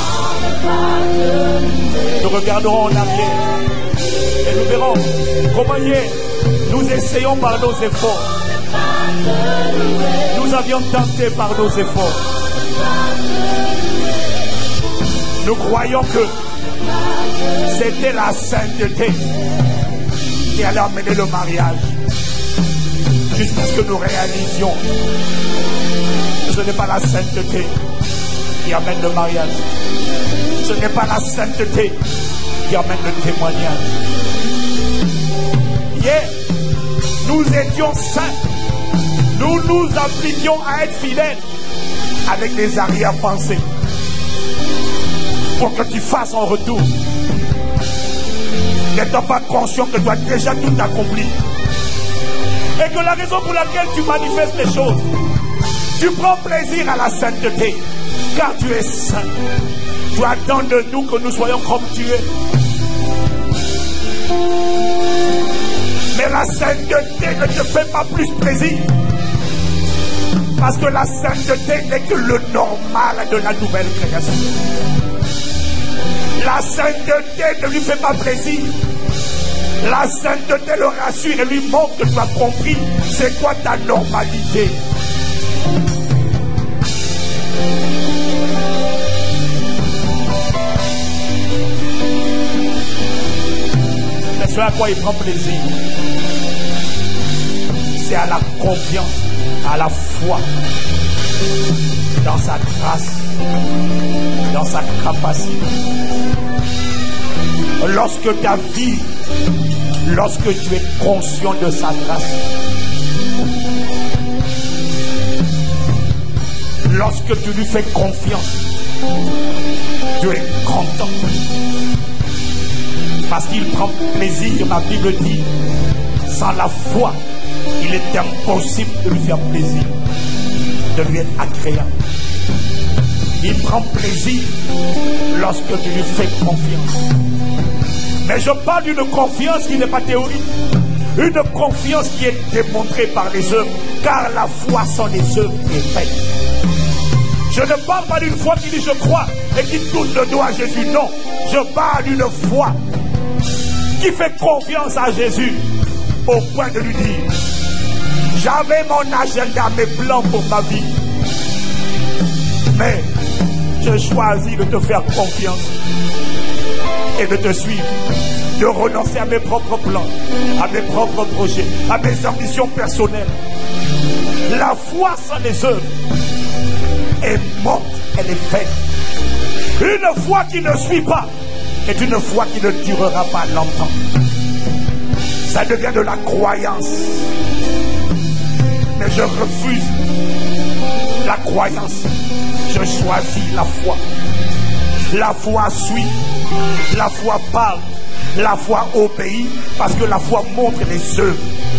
Nous regarderons en arrière et nous verrons comment hier nous essayons par nos efforts. Nous avions tenté par nos efforts. Nous croyons que c'était la sainteté qui allait amener le mariage. Jusqu'à ce que nous réalisions que ce n'est pas la sainteté qui amène le mariage. Ce n'est pas la sainteté qui amène le témoignage. Hier, nous étions saints. Nous nous appliquions à être fidèles avec des arrière-pensées pour que tu fasses en retour. N'étant pas conscient que tu as déjà tout accompli. Et que la raison pour laquelle tu manifestes les choses, tu prends plaisir à la sainteté, car tu es saint. Tu attends de nous que nous soyons comme tu es. Mais la sainteté ne te fait pas plus plaisir. Parce que la sainteté n'est que le normal de la nouvelle création. La sainteté ne lui fait pas plaisir. La sainteté le rassure et lui montre que tu as compris c'est quoi ta normalité. Mais ce à quoi il prend plaisir, c'est à la confiance, à la foi dans sa grâce, dans sa capacité. Lorsque ta vie, lorsque tu es conscient de sa grâce, lorsque tu lui fais confiance, tu es content. Parce qu'il prend plaisir, ma Bible dit, sans la foi, il est impossible de lui faire plaisir, de lui être agréable. Il prend plaisir lorsque tu lui fais confiance. Mais je parle d'une confiance qui n'est pas théorique, une confiance qui est démontrée par les œuvres, car la foi sans les œuvres est faite. Je ne parle pas d'une foi qui dit je crois et qui tourne le dos à Jésus, non. Je parle d'une foi qui fait confiance à Jésus au point de lui dire, j'avais mon agenda, mes plans pour ma vie, mais je choisis de te faire confiance et de te suivre, de renoncer à mes propres plans, à mes propres projets, à mes ambitions personnelles. La foi sans les œuvres est morte, elle est faite. Une foi qui ne suit pas est une foi qui ne durera pas longtemps. Ça devient de la croyance. Mais je refuse la croyance. Je choisis la foi. La foi suit. La foi parle. La foi obéit. Parce que la foi montre les œuvres.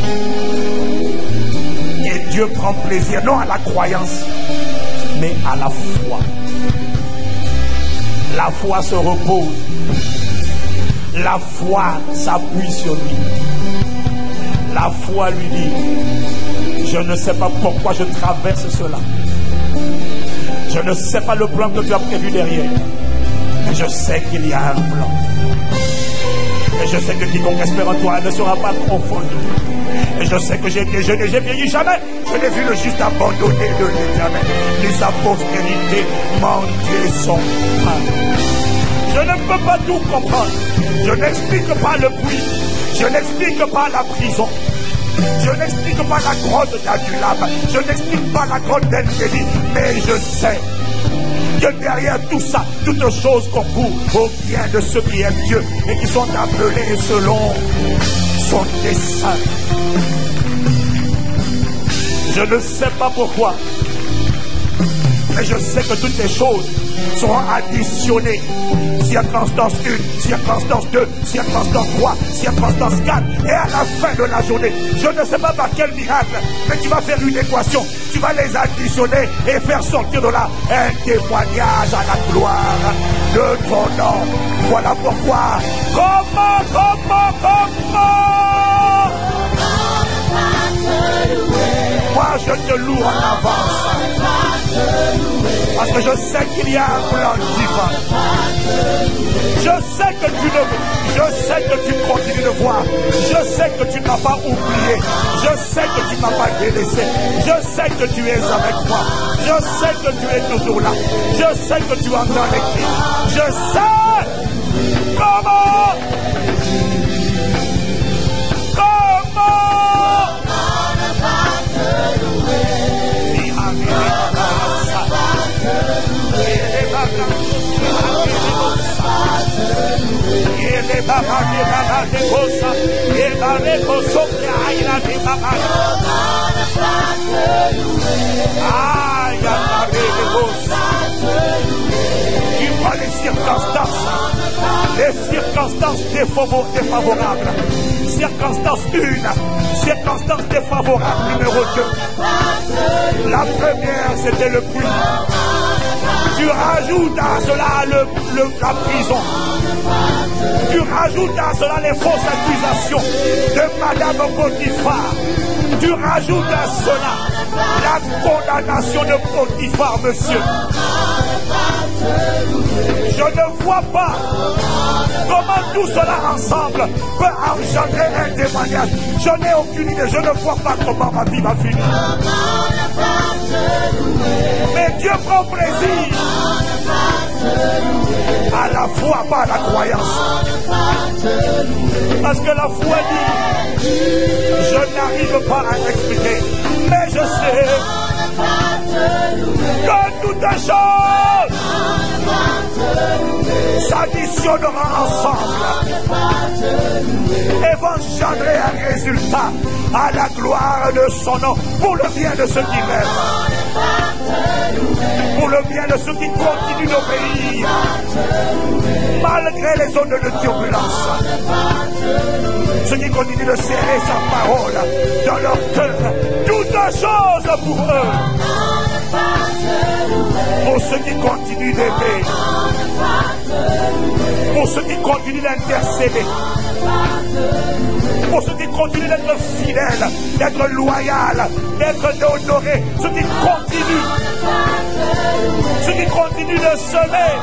Et Dieu prend plaisir, non à la croyance, mais à la foi. La foi se repose. La foi s'appuie sur lui. La foi lui dit, je ne sais pas pourquoi je traverse cela. Je ne sais pas le plan que tu as prévu derrière. Mais je sais qu'il y a un plan. Et je sais que quiconque espère en toi ne sera pas confondu. Et je sais que j'ai été jeune et j'ai vieilli jamais. Je n'ai vu le juste abandonné de l'Éternel, ni sa postérité mendier son pain. Je ne peux pas tout comprendre. Je n'explique pas le puits. Je n'explique pas la prison. Je n'explique pas la grotte d'Adulam. Je n'explique pas la grotte d'Engedi. Mais je sais que derrière tout ça, toutes choses concourent au bien de ceux qui aiment Dieu et qui sont appelés selon son dessein. Je ne sais pas pourquoi, mais je sais que toutes ces choses seront additionnées. Circonstance 1, circonstance 2, circonstance 3, circonstance 4. Et à la fin de la journée, je ne sais pas par quel miracle, mais tu vas faire une équation. Tu vas les additionner et faire sortir de là un témoignage à la gloire de ton nom. Voilà pourquoi. Comment moi je te loue en avance. Parce que je sais qu'il y a un plan divin. Je sais que tu continues de voir. Je sais que tu n'as pas oublié. Je sais que tu n'as pas délaissé. Je sais que tu es avec moi. Je sais que tu es toujours là. Je sais que tu entends les cris. Je sais comment. Tu vois les circonstances défavorables. Circonstance 1, circonstance défavorable numéro 2. La première, c'était le puits. Tu rajoutes à cela la prison. Tu rajoutes à cela les fausses accusations de Madame Potiphar. Tu rajoutes à cela la condamnation de Potiphar, monsieur. Je ne vois pas comment tout cela ensemble peut engendrer un témoignage. Je n'ai aucune idée, je ne vois pas comment ma vie va finir. Mais Dieu prend plaisir à la foi, pas à la croyance. Parce que la foi dit, je n'arrive pas à expliquer, mais je sais que toutes les choses s'additionnera ensemble et vont engendrer un résultat à la gloire de son nom, pour le bien de ceux qui l'aiment, pour le bien de ceux qui continuent d'obéir malgré les zones de turbulence, ceux qui continuent de serrer sa parole dans leur cœur, toutes choses pour eux, pour ceux qui continuent d'aimer, pour ceux qui continuent d'intercéder, pour ceux qui continuent d'être fidèles, d'être loyaux, d'être honorés, ceux qui continuent de semer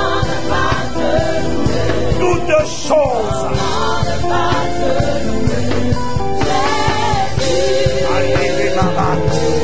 toutes choses. Allez, maman.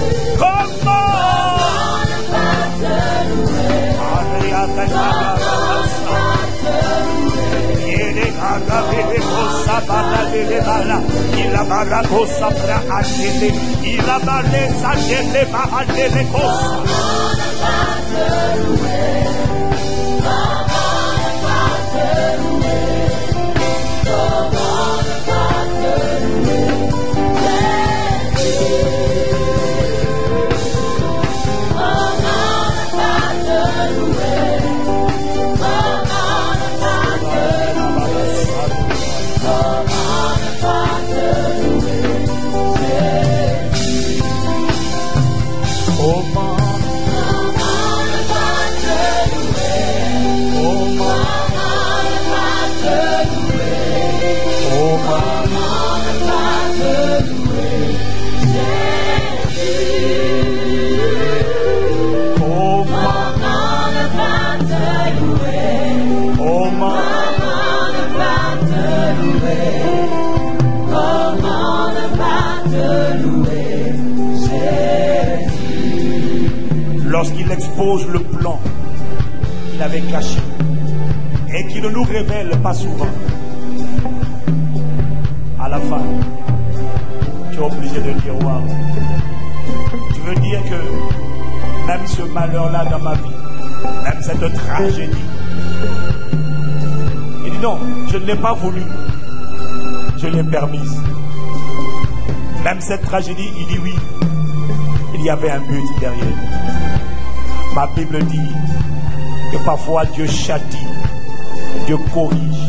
Lorsqu'il expose le plan qu'il avait caché et qu'il ne nous révèle pas souvent, femme. Tu es obligé de dire waouh. Tu veux dire que même ce malheur-là dans ma vie, même cette tragédie, il dit non, je ne l'ai pas voulu, je l'ai permise. Même cette tragédie, il dit oui, il y avait un but derrière. Ma Bible dit que parfois Dieu châtie, Dieu corrige.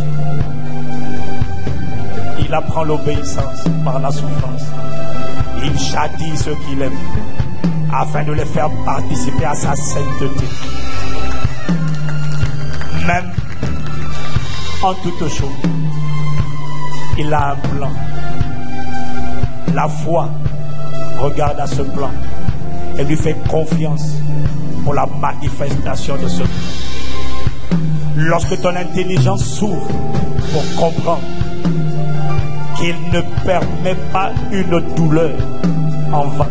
Il apprend l'obéissance par la souffrance. Il châtie ceux qu'il aime afin de les faire participer à sa sainteté. Même en toutes choses, il a un plan. La foi regarde à ce plan et lui fait confiance pour la manifestation de ce plan. Lorsque ton intelligence s'ouvre pour comprendre qu'il ne permet pas une douleur en vain,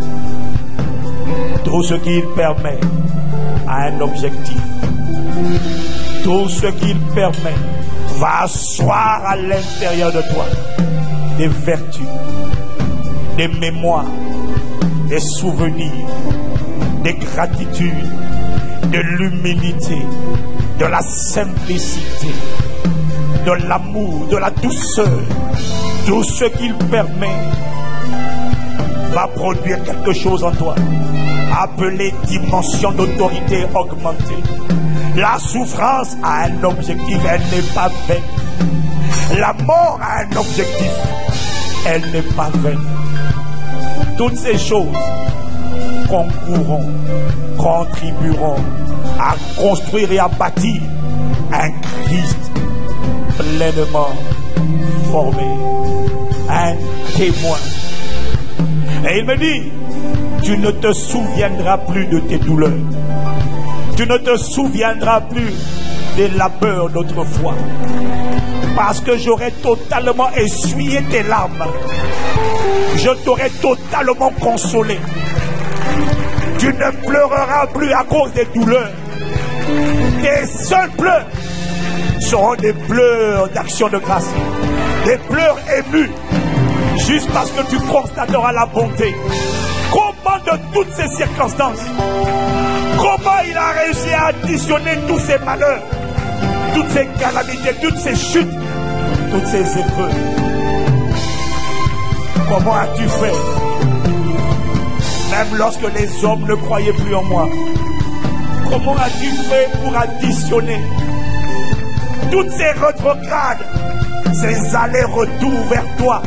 tout ce qu'il permet a un objectif. Tout ce qu'il permet va asseoir à l'intérieur de toi des vertus, des mémoires, des souvenirs, des gratitudes, de l'humilité, de la simplicité, de l'amour, de la douceur. Tout ce qu'il permet va produire quelque chose en toi, appelé dimension d'autorité augmentée. La souffrance a un objectif, elle n'est pas vaine. La mort a un objectif, elle n'est pas vaine. Toutes ces choses concourront, contribueront à construire et à bâtir un Christ pleinement formé, un témoin. Et il me dit, tu ne te souviendras plus de tes douleurs. Tu ne te souviendras plus des labeurs d'autrefois. Parce que j'aurai totalement essuyé tes larmes. Je t'aurai totalement consolé. Tu ne pleureras plus à cause des douleurs. Tes seuls pleurs seront des pleurs d'action de grâce. Des pleurs émus. Juste parce que tu constateras la bonté. Comment de toutes ces circonstances, comment il a réussi à additionner tous ces malheurs, toutes ces calamités, toutes ces chutes, toutes ces épreuves. Comment as-tu fait? Même lorsque les hommes ne croyaient plus en moi. Comment as-tu fait pour additionner toutes ces rétrogrades, ces allers-retours vers toi?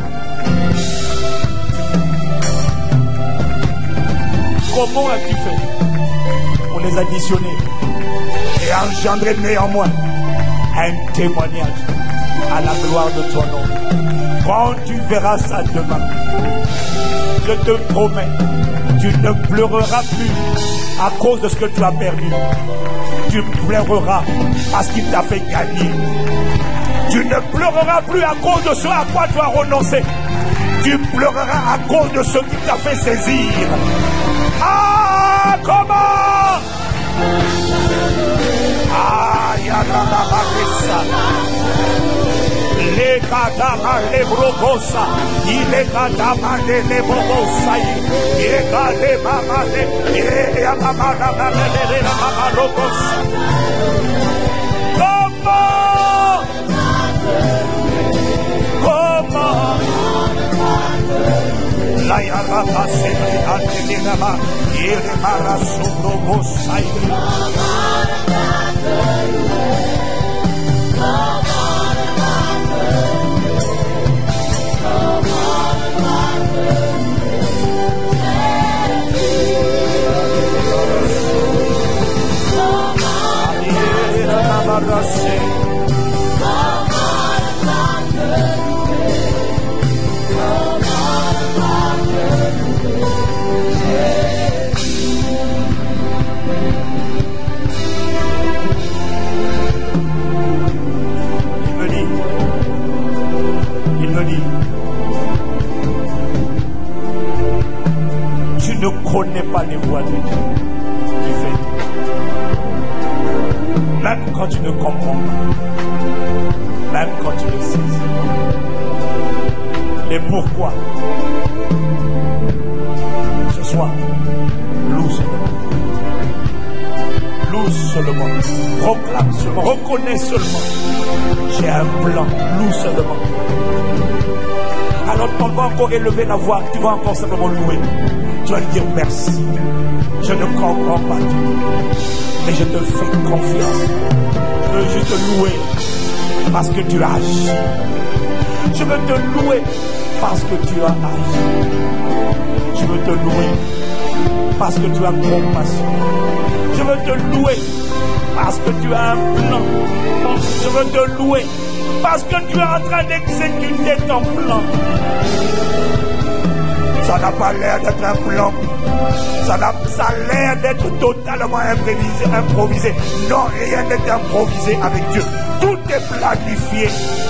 Comment as-tu fait pour les additionner et engendrer néanmoins un témoignage à la gloire de ton nom? Quand tu verras ça demain, je te promets, tu ne pleureras plus à cause de ce que tu as perdu. Tu pleureras parce qu'il t'a fait gagner. Tu ne pleureras plus à cause de ce à quoi tu as renoncé. Tu pleureras à cause de ce qui t'a fait saisir. Ah, comment? Ah, Yadamabarissa. Les Katama, les Brobosa. Il est Katama, les Brobosa. Il est Katama, les Yamama, les Mamarobosa. Comment? Comment? La Yaraba Semi Antinama, Yeremara Subrobosa. Il me dit, tu ne connais pas les voies de Dieu qui fait. Même quand tu ne comprends pas, même quand tu le sais, Pourquoi? Ce soir, loue seulement. Loue seulement. Proclame seulement. Reconnais seulement. J'ai un plan. Loue seulement. Alors on va encore élever la voix. Tu vas encore simplement louer. Tu vas lui dire merci. Je ne comprends pas tout. Mais je te fais confiance. Je veux juste te louer parce que tu as agi. Je veux te louer parce que tu as agi. Je veux te louer parce que tu as compassion. Je veux te louer parce que tu as un plan. Je veux te louer parce que tu es en train d'exécuter ton plan. Ça n'a pas l'air d'être un plan. Ça a l'air d'être totalement improvisé. Non, rien n'est improvisé avec Dieu. Tout est planifié.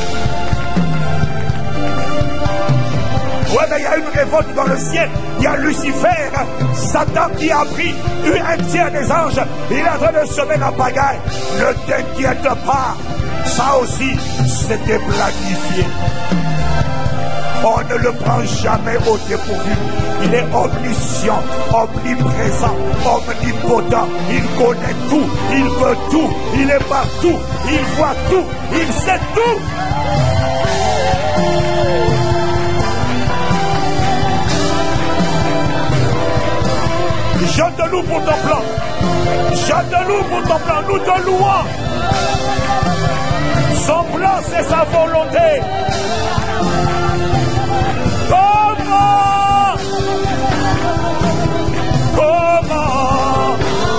Ouais, mais il y a une révolte dans le ciel. Il y a Lucifer, Satan qui a pris un tiers des anges. Il est en train de semer la pagaille. Ne t'inquiète pas. Ça aussi, c'était planifié. On ne le prend jamais au dépourvu. Il est omniscient, omniprésent, omnipotent. Il connaît tout, il veut tout, il est partout, il voit tout, il sait tout. Je te loue pour ton plan. Je te loue pour ton plan. Nous te louons. Son plan, c'est sa volonté. Comment? Comment?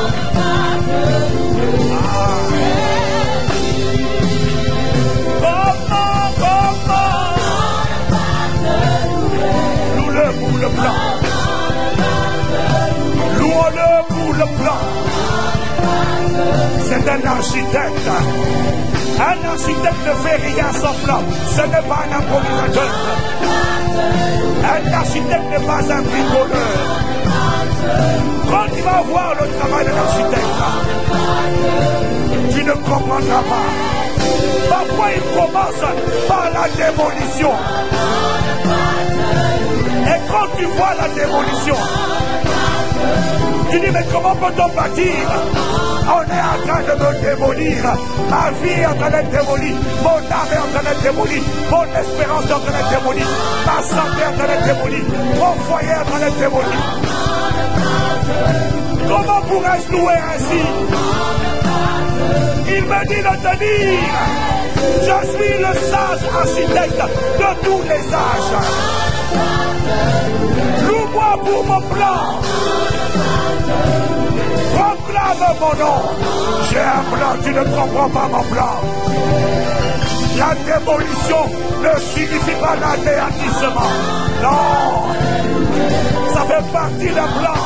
Comment? Loue-le pour le plan. Louons-le pour le plan. C'est un architecte. Un architecte ne fait rien sans plan. Ce n'est pas un improvisateur. Un architecte n'est pas un bricoleur. Quand tu vas voir le travail d'un architecte, tu ne comprendras pas. Parfois il commence par la démolition. Et quand tu vois la démolition, tu dis, mais comment peut-on bâtir? On est en train de me démolir. Ma vie est en train d'être démolie. Mon âme est en train d'être démolie. Mon espérance est en train d'être démolie. Ma santé est en train d'être démolie. Mon foyer est en train d'être démoli. Comment pourrais-je louer ainsi? Il me dit de te dire, je suis le sage architecte de tous les âges. Loue-moi pour mon plan. Proclame mon nom. J'ai un plan, tu ne comprends pas mon plan. La démolition ne signifie pas l'anéantissement. Non. Ça fait partie d'un plan.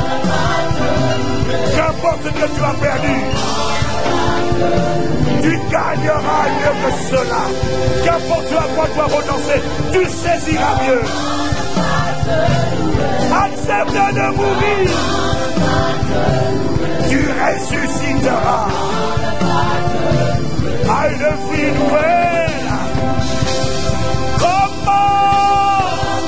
Qu'importe ce que tu as perdu, tu gagneras mieux que cela. Qu'importe à quoi tu as renoncé, tu saisiras mieux. Accepte de mourir. Tu ressusciteras à une vie nouvelle. Comment?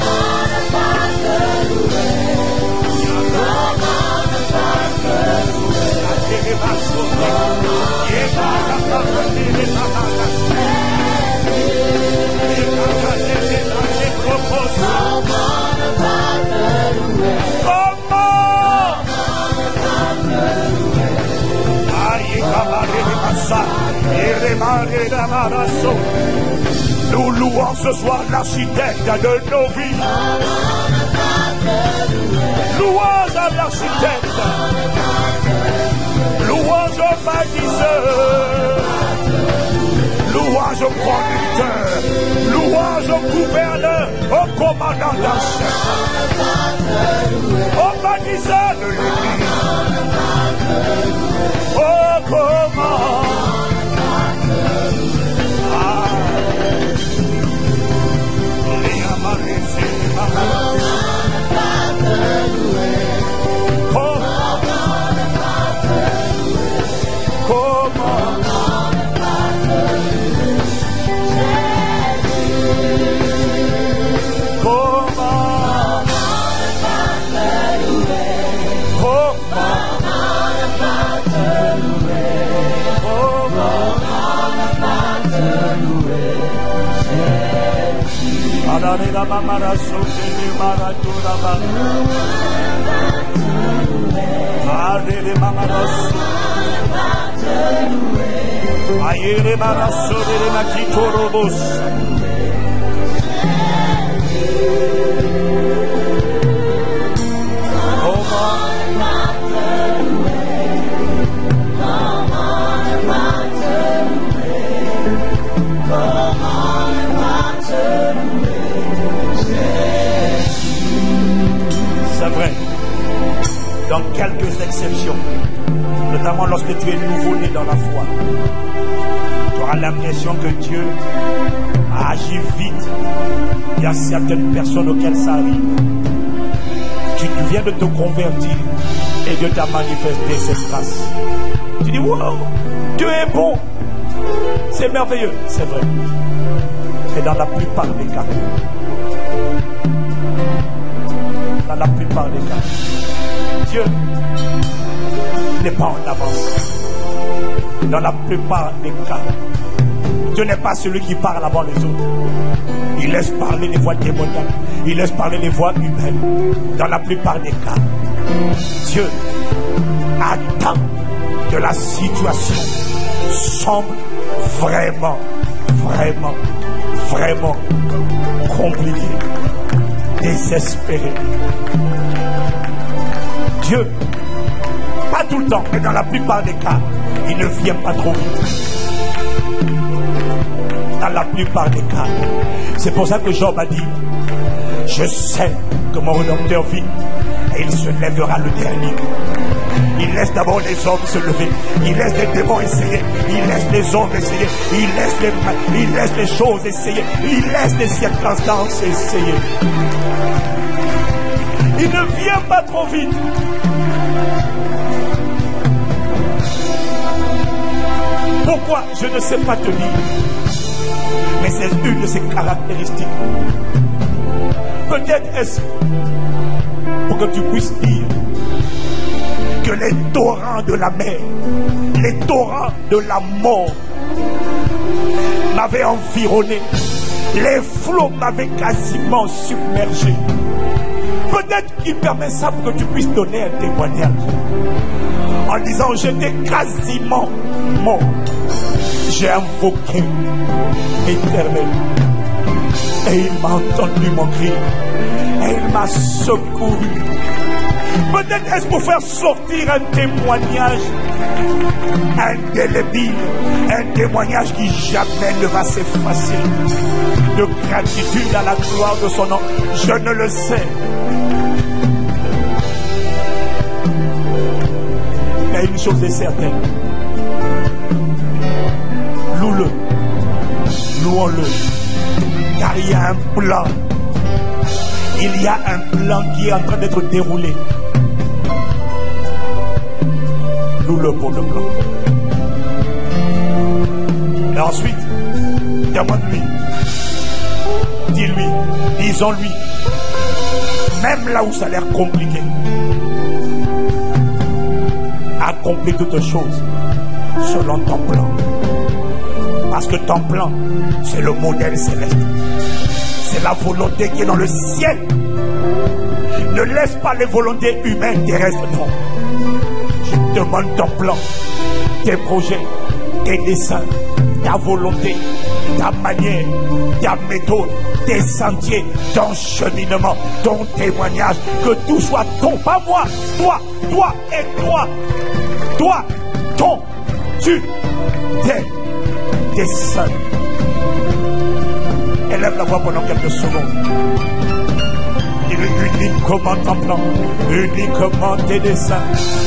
Nous louons ce soir l'architecte de nos vies. Louange à l'architecte. Louange au bâtisseur. Louange au conducteur. Louange au gouverneur. Au commandant d'un chef. Au bâtisseur de l'église. Oh, comment? Comment C'est vrai, dans quelques exceptions, notamment lorsque tu es nouveau-né dans la foi, tu auras l'impression que Dieu a agi vite. Il y a certaines personnes auxquelles ça arrive. Tu viens de te convertir et Dieu t'a manifesté cette grâce. Tu dis, wow, Dieu est bon. C'est merveilleux, c'est vrai. Et dans la plupart des cas, Dieu n'est pas en avance. Dans la plupart des cas, Dieu n'est pas celui qui parle avant les autres. Il laisse parler les voix démoniaques. Il laisse parler les voix humaines. Dans la plupart des cas, Dieu attend que la situation semble vraiment compliquée, désespérée. Dieu, pas tout le temps, mais dans la plupart des cas, il ne vient pas trop vite. Dans la plupart des cas. C'est pour ça que Job a dit, je sais que mon Rédempteur vit et il se lèvera le dernier. Il laisse d'abord les hommes se lever. Il laisse les démons essayer. Il laisse les hommes essayer. Il laisse les choses essayer. Il laisse les circonstances essayer. Il ne vient pas trop vite. Pourquoi? Je ne sais pas te dire. Mais c'est une de ses caractéristiques. Peut-être est-ce pour que tu puisses dire que les torrents de la mer, les torrents de la mort m'avaient environné. Les flots m'avaient quasiment submergé. Peut-être qu'il permet ça pour que tu puisses donner un témoignage. En disant, j'étais quasiment mort. J'ai invoqué l'Éternel. Et il m'a entendu mon cri. Et il m'a secouru. Peut-être est-ce pour faire sortir un témoignage indélébile, un témoignage qui jamais ne va s'effacer, de gratitude à la gloire de son nom. Je ne le sais. Mais une chose est certaine. Loue-le, louons-le, car il y a un plan. Il y a un plan qui est en train d'être déroulé. Loue-le pour le plan. Et ensuite, demande-lui, dis-lui, disons-lui, même là où ça a l'air compliqué, accomplis toutes choses selon ton plan. Parce que ton plan, c'est le modèle céleste. C'est la volonté qui est dans le ciel. Ne laisse pas les volontés humaines terrestres. Non. Je demande ton plan, tes projets, tes desseins, ta volonté, ta manière, ta méthode, tes sentiers, ton cheminement, ton témoignage. Que tout soit ton, pas moi, toi et toi. Toi, ton, tu, tes desseins. Élève la voix pendant quelques secondes. Il est uniquement ton plan, uniquement tes desseins.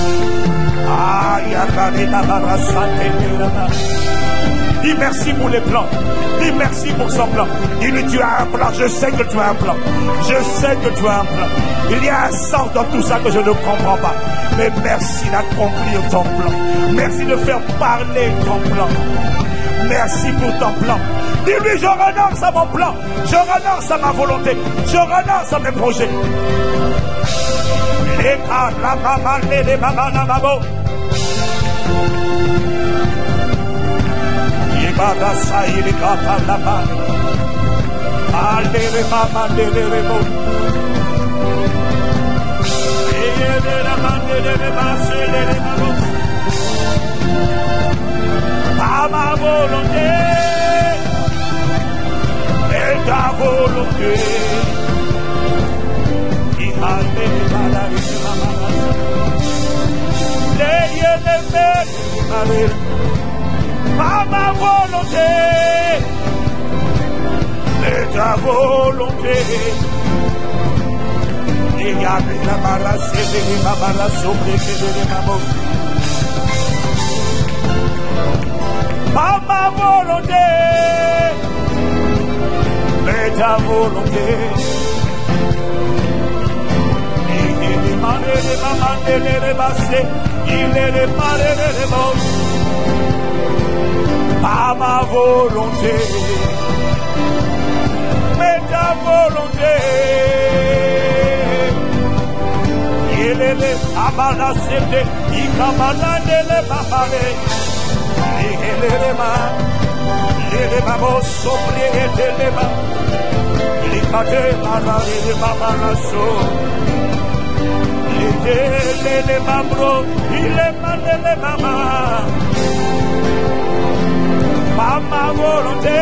Dis merci pour les plans. Dis merci pour son plan. Dis-lui, tu as un plan. Je sais que tu as un plan. Je sais que tu as un plan. Il y a un sens dans tout ça que je ne comprends pas. Mais merci d'accomplir ton plan. Merci de faire parler ton plan. Merci pour ton plan. Dis-lui, je renonce à mon plan. Je renonce à ma volonté. Je renonce à mes projets. À ma volonté, et ta volonté. Pas ma volonté, mais ta volonté. Et garde la barasse de ma barasse au préfet de ma mort. Pas ma volonté, mais ta volonté. Pas ma volonté, mais ta volonté. Il est le abalacete, il cabalane le babale, il est le mamos sobre et le bas, il cate marare le babalasso. Les mambros, il est mal les mamas. Pas ma volonté,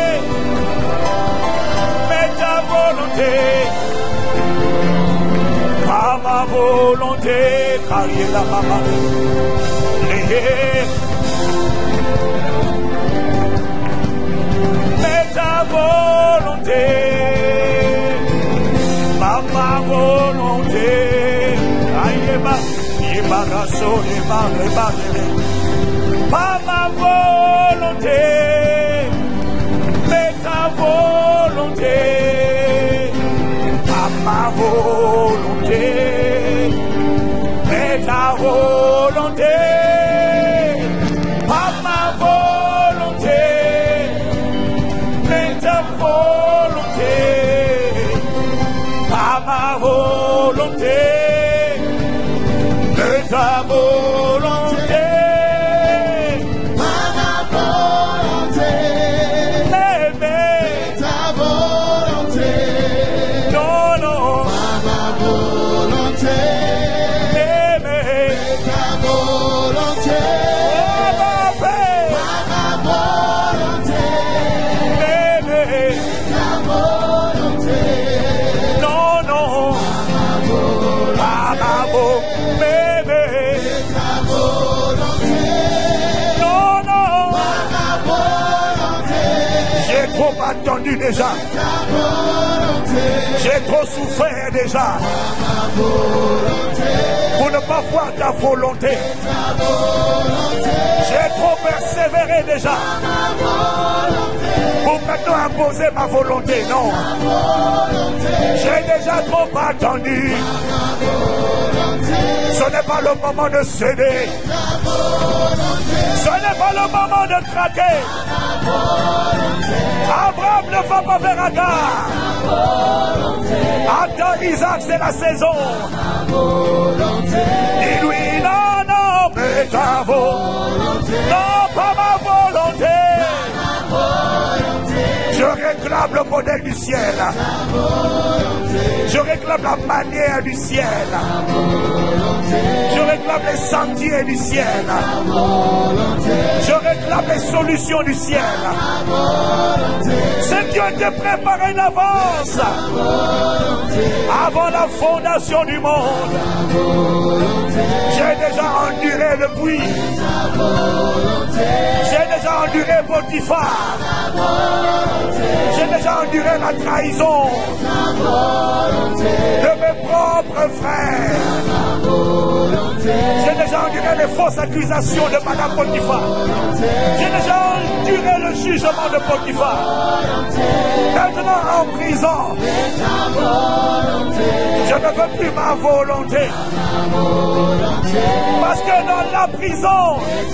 mais ta volonté. Pas ma volonté, car il est la maman. Mais ta volonté, pas ma volonté. Pas ma volonté, mais ta volonté. Pas ma volonté, mais ta volonté. Pas ma volonté, mais ta volonté. Pas ma volonté. Ta volonté, pas ma volonté, mais ta volonté, non, non, pas ma volonté, mais ta volonté, pas ma volonté, mais ta volonté, non, non, pas ma volonté. Trop attendu déjà. J'ai trop souffert déjà. Pour ne pas voir ta volonté. J'ai trop persévéré déjà. Pour maintenant imposer ma volonté. Non. J'ai déjà trop attendu. Ce n'est pas le moment de céder. Ce n'est pas le moment de craquer. Abraham ne va pas vers Agar. Attends Isaac, c'est la saison. Dis-lui non, non, mais ta volonté. Non, pas ma volonté. Je réclame le modèle du ciel. Je réclame la manière du ciel. Je réclame les sentiers du ciel. Je réclame les solutions du ciel. C'est Dieu qui est préparé d'avance. Avant la fondation du monde. J'ai déjà enduré le puits. J'ai déjà enduré Potiphar. J'ai déjà enduré la trahison de mes propres frères. J'ai déjà enduré les fausses accusations de Madame Potiphar. J'ai déjà enduré le jugement de Potiphar. Maintenant en prison, je ne veux plus ma volonté. Parce que dans la prison,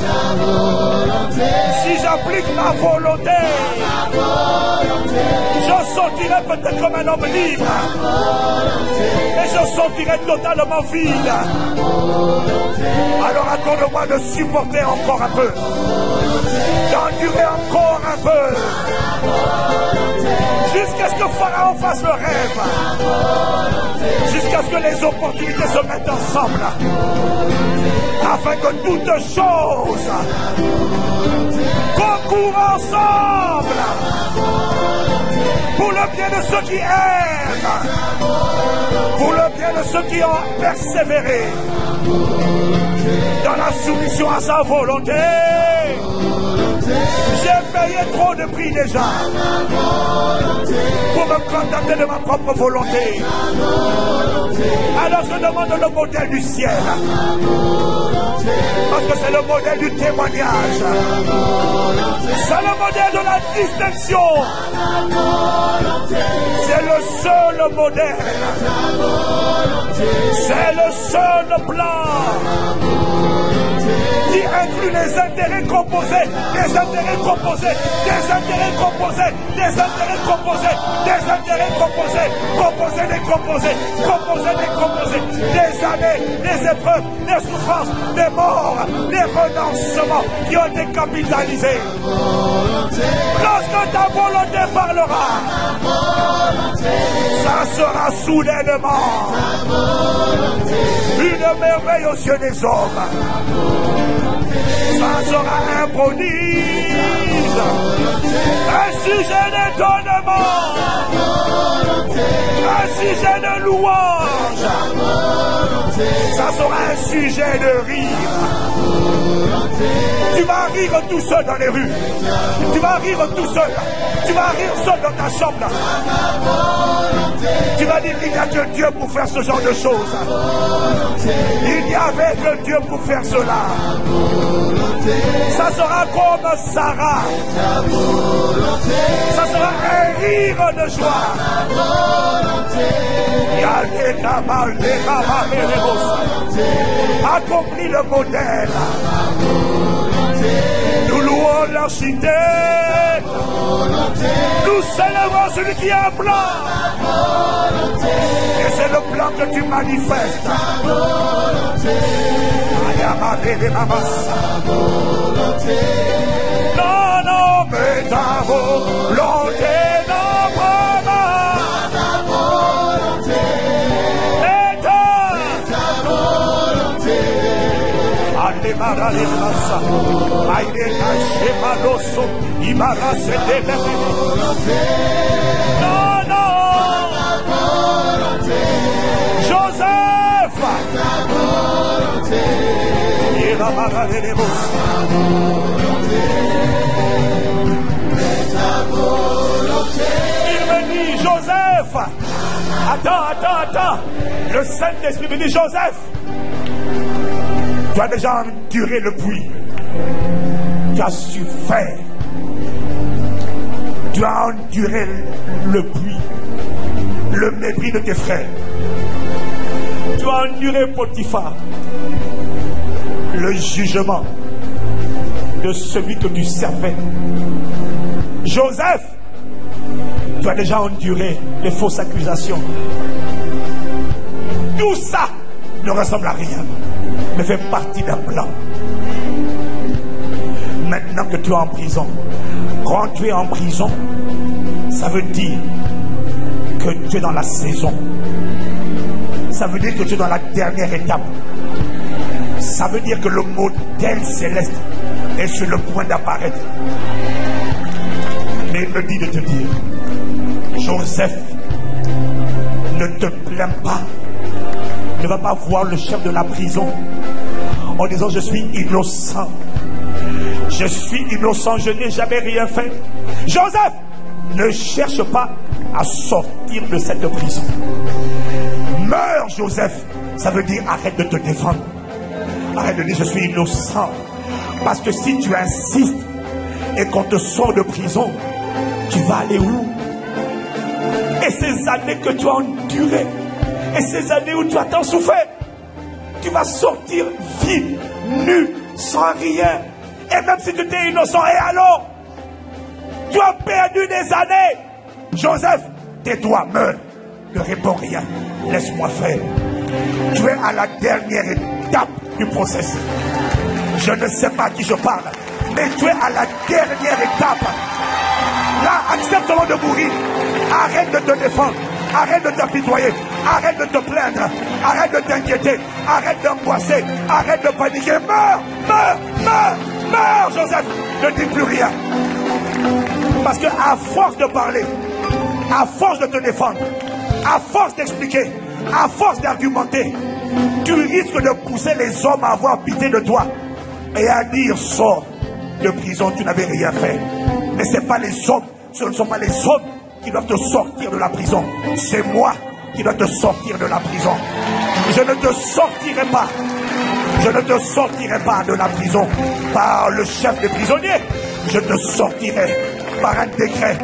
si j'applique ma volonté, je sortirai peut-être comme un homme libre. Et je sortirai totalement vide. Alors accorde-moi de supporter encore un peu. D'endurer encore un peu. Jusqu'à ce que Pharaon fasse le rêve. Jusqu'à ce que les opportunités se mettent ensemble. Afin que toutes choses concourent ensemble pour le bien de ceux qui aiment, pour le bien de ceux qui ont persévéré dans la soumission à sa volonté. J'ai payé trop de prix déjà pour me contenter de ma propre volonté. Alors je demande le modèle du ciel, parce que c'est le modèle du témoignage, c'est le modèle de la distinction, c'est le seul modèle, c'est le seul plan qui inclut les intérêts composés, des intérêts composés, des intérêts composés, des intérêts composés, des intérêts composés, composés des composés, composés des composés, des années, des épreuves, des souffrances, des morts, des renoncements qui ont été capitalisés. Lorsque ta volonté parlera, ça sera soudainement une merveille aux yeux des hommes. Ça sera un prodige, un sujet d'étonnement, un sujet de louange. Ça sera un sujet de rire. Tu vas rire tout seul dans les rues. Tu vas rire tout seul. Tu vas rire seul dans ta chambre. Tu vas dire qu'il n'y a que Dieu pour faire ce genre de choses. Il n'y avait que Dieu pour faire cela. Ça sera comme Sarah. Ça sera un rire de joie. Accomplis le modèle. Nous louons l'architecte. Nous célébrons celui qui a un plan. Et c'est le plan que tu manifestes. Non, non, mais ta volonté non pas. Et ta volonté. Non, non. Joseph. Il me dit, Joseph, attends. Le Saint-Esprit me dit, Joseph, tu as déjà enduré le puits. Tu as su faire. Tu as enduré le puits, le mépris de tes frères. Tu as enduré Potiphar, le jugement de celui que tu servais. Joseph, tu as déjà enduré les fausses accusations. Tout ça ne ressemble à rien, mais fait partie d'un plan. Maintenant que tu es en prison, quand tu es en prison, ça veut dire que tu es dans la saison. Ça veut dire que tu es dans la dernière étape. Ça veut dire que le modèle céleste est sur le point d'apparaître. Mais il me dit de te dire, Joseph, ne te plains pas. Ne va pas voir le chef de la prison en disant je suis innocent. Je suis innocent, je n'ai jamais rien fait. Joseph, ne cherche pas à sortir de cette prison. Meurs, Joseph. Ça veut dire arrête de te défendre. Arrête de dire je suis innocent. Parce que si tu insistes et qu'on te sort de prison, tu vas aller où? Et ces années que tu as endurées, et ces années où tu as tant souffert, tu vas sortir vide, nu, sans rien. Et même si tu étais innocent, et alors? Tu as perdu des années. Joseph, tais-toi, meurs. Ne réponds rien. Laisse-moi faire. Tu es à la dernière étape du processus. Je ne sais pas à qui je parle, mais tu es à la dernière étape. Là, accepte seulement de mourir. Arrête de te défendre. Arrête de t'apitoyer. Arrête de te plaindre. Arrête de t'inquiéter. Arrête d'angoisser. Arrête de paniquer. Meurs, meurs, meurs, meurs, Joseph. Ne dis plus rien. Parce que à force de parler, à force de te défendre, à force d'expliquer, à force d'argumenter, tu risques de pousser les hommes à avoir pitié de toi et à dire sors de prison, tu n'avais rien fait. Mais ce ne sont pas les hommes qui doivent te sortir de la prison. C'est moi qui dois te sortir de la prison. Je ne te sortirai pas. Je ne te sortirai pas de la prison par le chef des prisonniers. Je te sortirai par un décret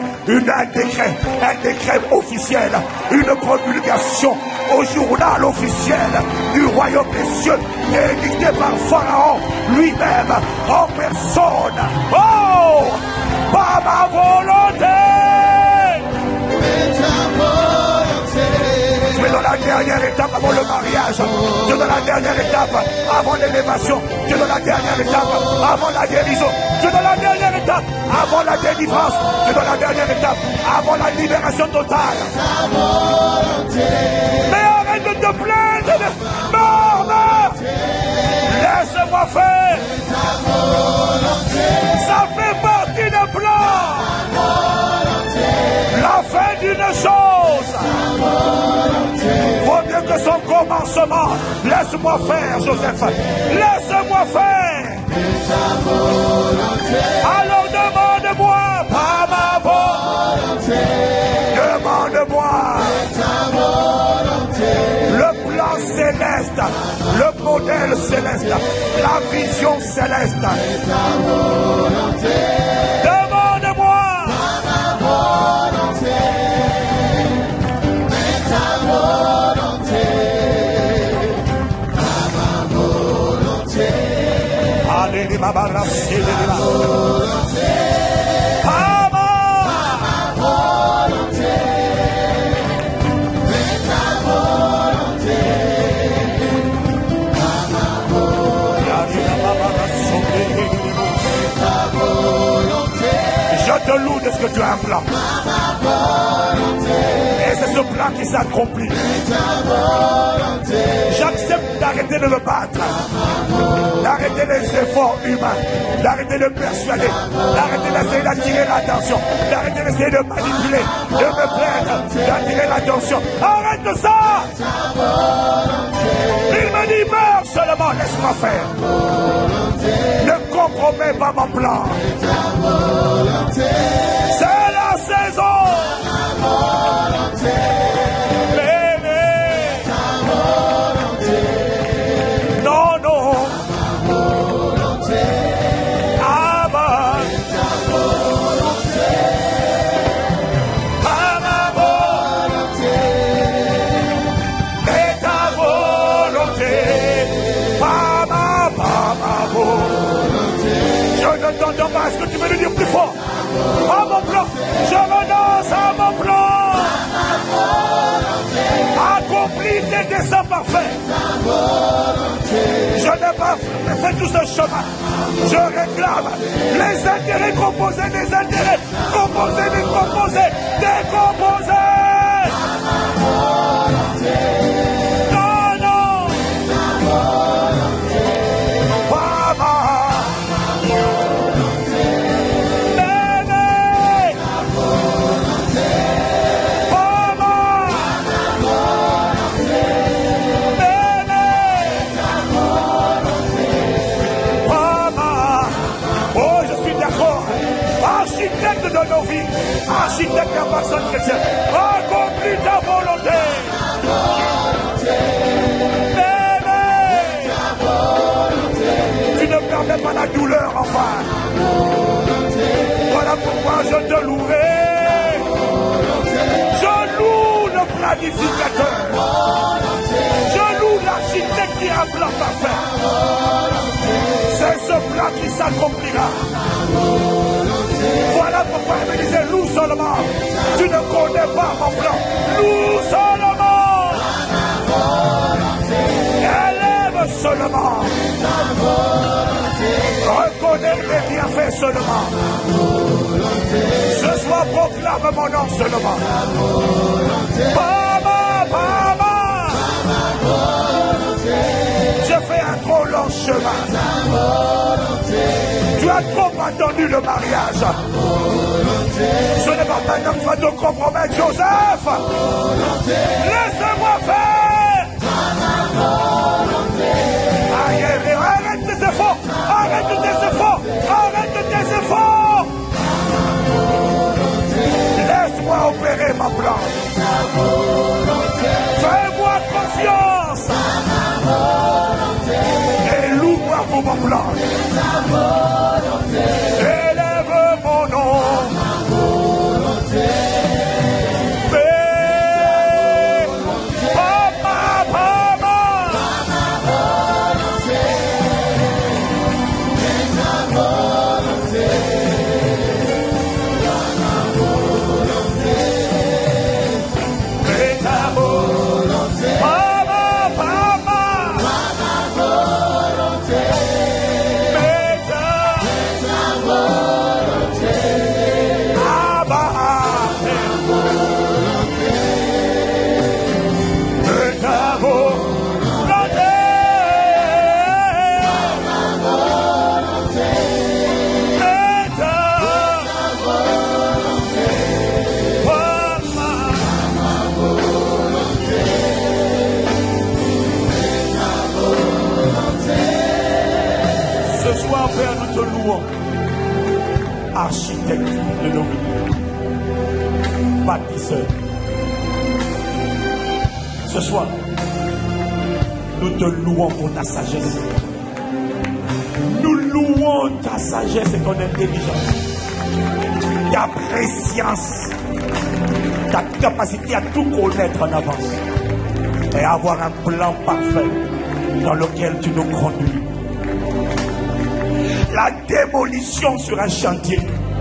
officiel, une promulgation au journal officiel du royaume des cieux, édicté par Pharaon lui-même en personne. Oh, par ma volonté. Tu es dans la dernière étape avant le mariage. Tu es dans la dernière étape avant l'élévation. Tu es dans la dernière étape avant la guérison. Tu es dans la dernière étape avant la délivrance. Tu es dans la dernière étape avant la libération totale. Mais arrête de te plaindre. Meurs. Laisse-moi faire. Ça fait partie d'un plan. La fin d'une chose vaut mieux que son commencement. Laisse-moi faire, Joseph. Laisse-moi faire. Alors demande-moi par ma volonté. Demande-moi le plan céleste, le modèle céleste, la vision céleste. Demande-moi. Je te loue de ce que tu as un plan. Et c'est ce plan qui s'accomplit. J'accepte d'arrêter de me battre, d'arrêter les efforts humains, d'arrêter de persuader, d'arrêter d'essayer d'attirer l'attention, d'arrêter d'essayer de manipuler, de me plaindre, d'attirer l'attention. Arrête ça. Il me dit meurs seulement, laisse-moi faire. Ne compromets pas mon plan. C'est la saison. Est-ce que tu veux le dire plus fort? À mon plan, je renonce à mon plan. Accomplis tes desseins parfaits. Je n'ai pas fait tout ce chemin. Je réclame les intérêts composés, des intérêts composés, décomposés, décomposés. Architecte en personne chrétienne, accomplis ta volonté. Tu ne permets pas la douleur, enfin. Voilà pourquoi je te louerai. Je loue le planificateur. Je loue l'architecte qui a un plan parfait. C'est ce plan qui s'accomplira. Voilà pourquoi il me disait loue seulement. Tu ne connais pas mon plan. Loue seulement. Élève seulement. Reconnais les bienfaits seulement. Ce soir Oh, proclame mon nom seulement. Papa, papa. Je fais un trop long chemin. Tu as trop attendu le mariage. Ce n'est pas maintenant que tu vas te compromettre, Joseph. Laissez-moi faire. Arrête tes efforts. Arrête tes efforts. Arrête tes efforts. Laisse-moi opérer ma plan. Fais-moi confiance. Et loue-moi pour mon plan. Élève mon nom. Père, nous te louons, architecte de nos vies, bâtisseur. Ce soir, nous te louons pour ta sagesse. Nous louons ta sagesse et ton intelligence, ta préscience, ta capacité à tout connaître en avance et à avoir un plan parfait dans lequel tu nous conduis. La démolition sur un chantier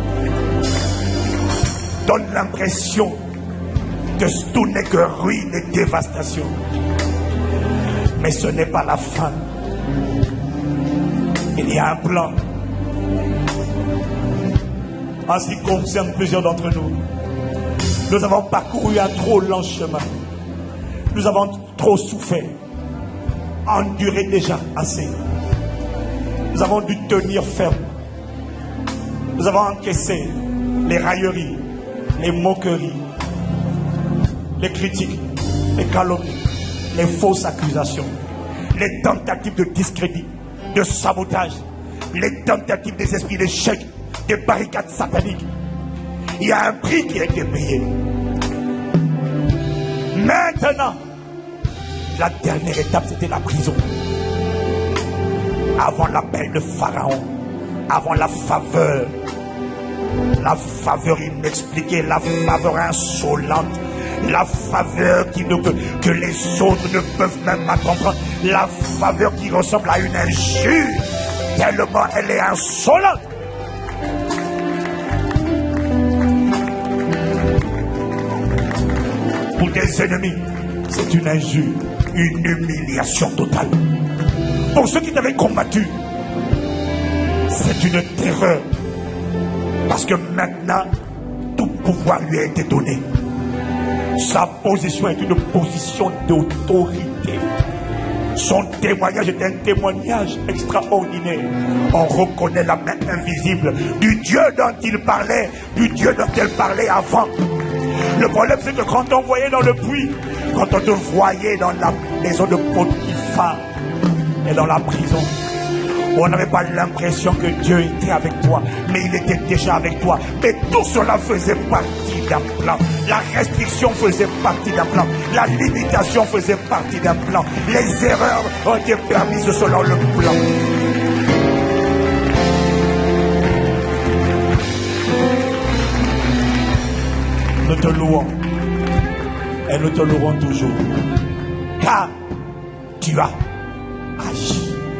donne l'impression que tout n'est que ruine et dévastation. Mais ce n'est pas la fin. Il y a un plan. En ce qui concerne plusieurs d'entre nous, nous avons parcouru un trop long chemin. Nous avons trop souffert, enduré déjà assez. Nous avons dû tenir ferme. Nous avons encaissé les railleries, les moqueries, les critiques, les calomnies, les fausses accusations, les tentatives de discrédit, de sabotage, les tentatives des esprits d'échec, des barricades sataniques. Il y a un prix qui a été payé. Maintenant, la dernière étape, c'était la prison. Avant l'appel de Pharaon, avant la faveur inexpliquée, la faveur insolente, la faveur que les autres ne peuvent même pas comprendre, la faveur qui ressemble à une injure, tellement elle est insolente. Pour des ennemis, c'est une injure, une humiliation totale. Pour ceux qui t'avaient combattu, c'est une terreur. Parce que maintenant, tout pouvoir lui a été donné. Sa position est une position d'autorité. Son témoignage est un témoignage extraordinaire. On reconnaît la main invisible du Dieu dont il parlait, du Dieu dont elle parlait avant. Le problème, c'est que quand on voyait dans le puits, quand on te voyait dans la maison de Potiphar et dans la prison, on n'avait pas l'impression que Dieu était avec toi, mais il était déjà avec toi. Mais tout cela faisait partie d'un plan. La restriction faisait partie d'un plan. La limitation faisait partie d'un plan. Les erreurs ont été permises selon le plan. Nous te louons et nous te louons toujours, car tu as agi.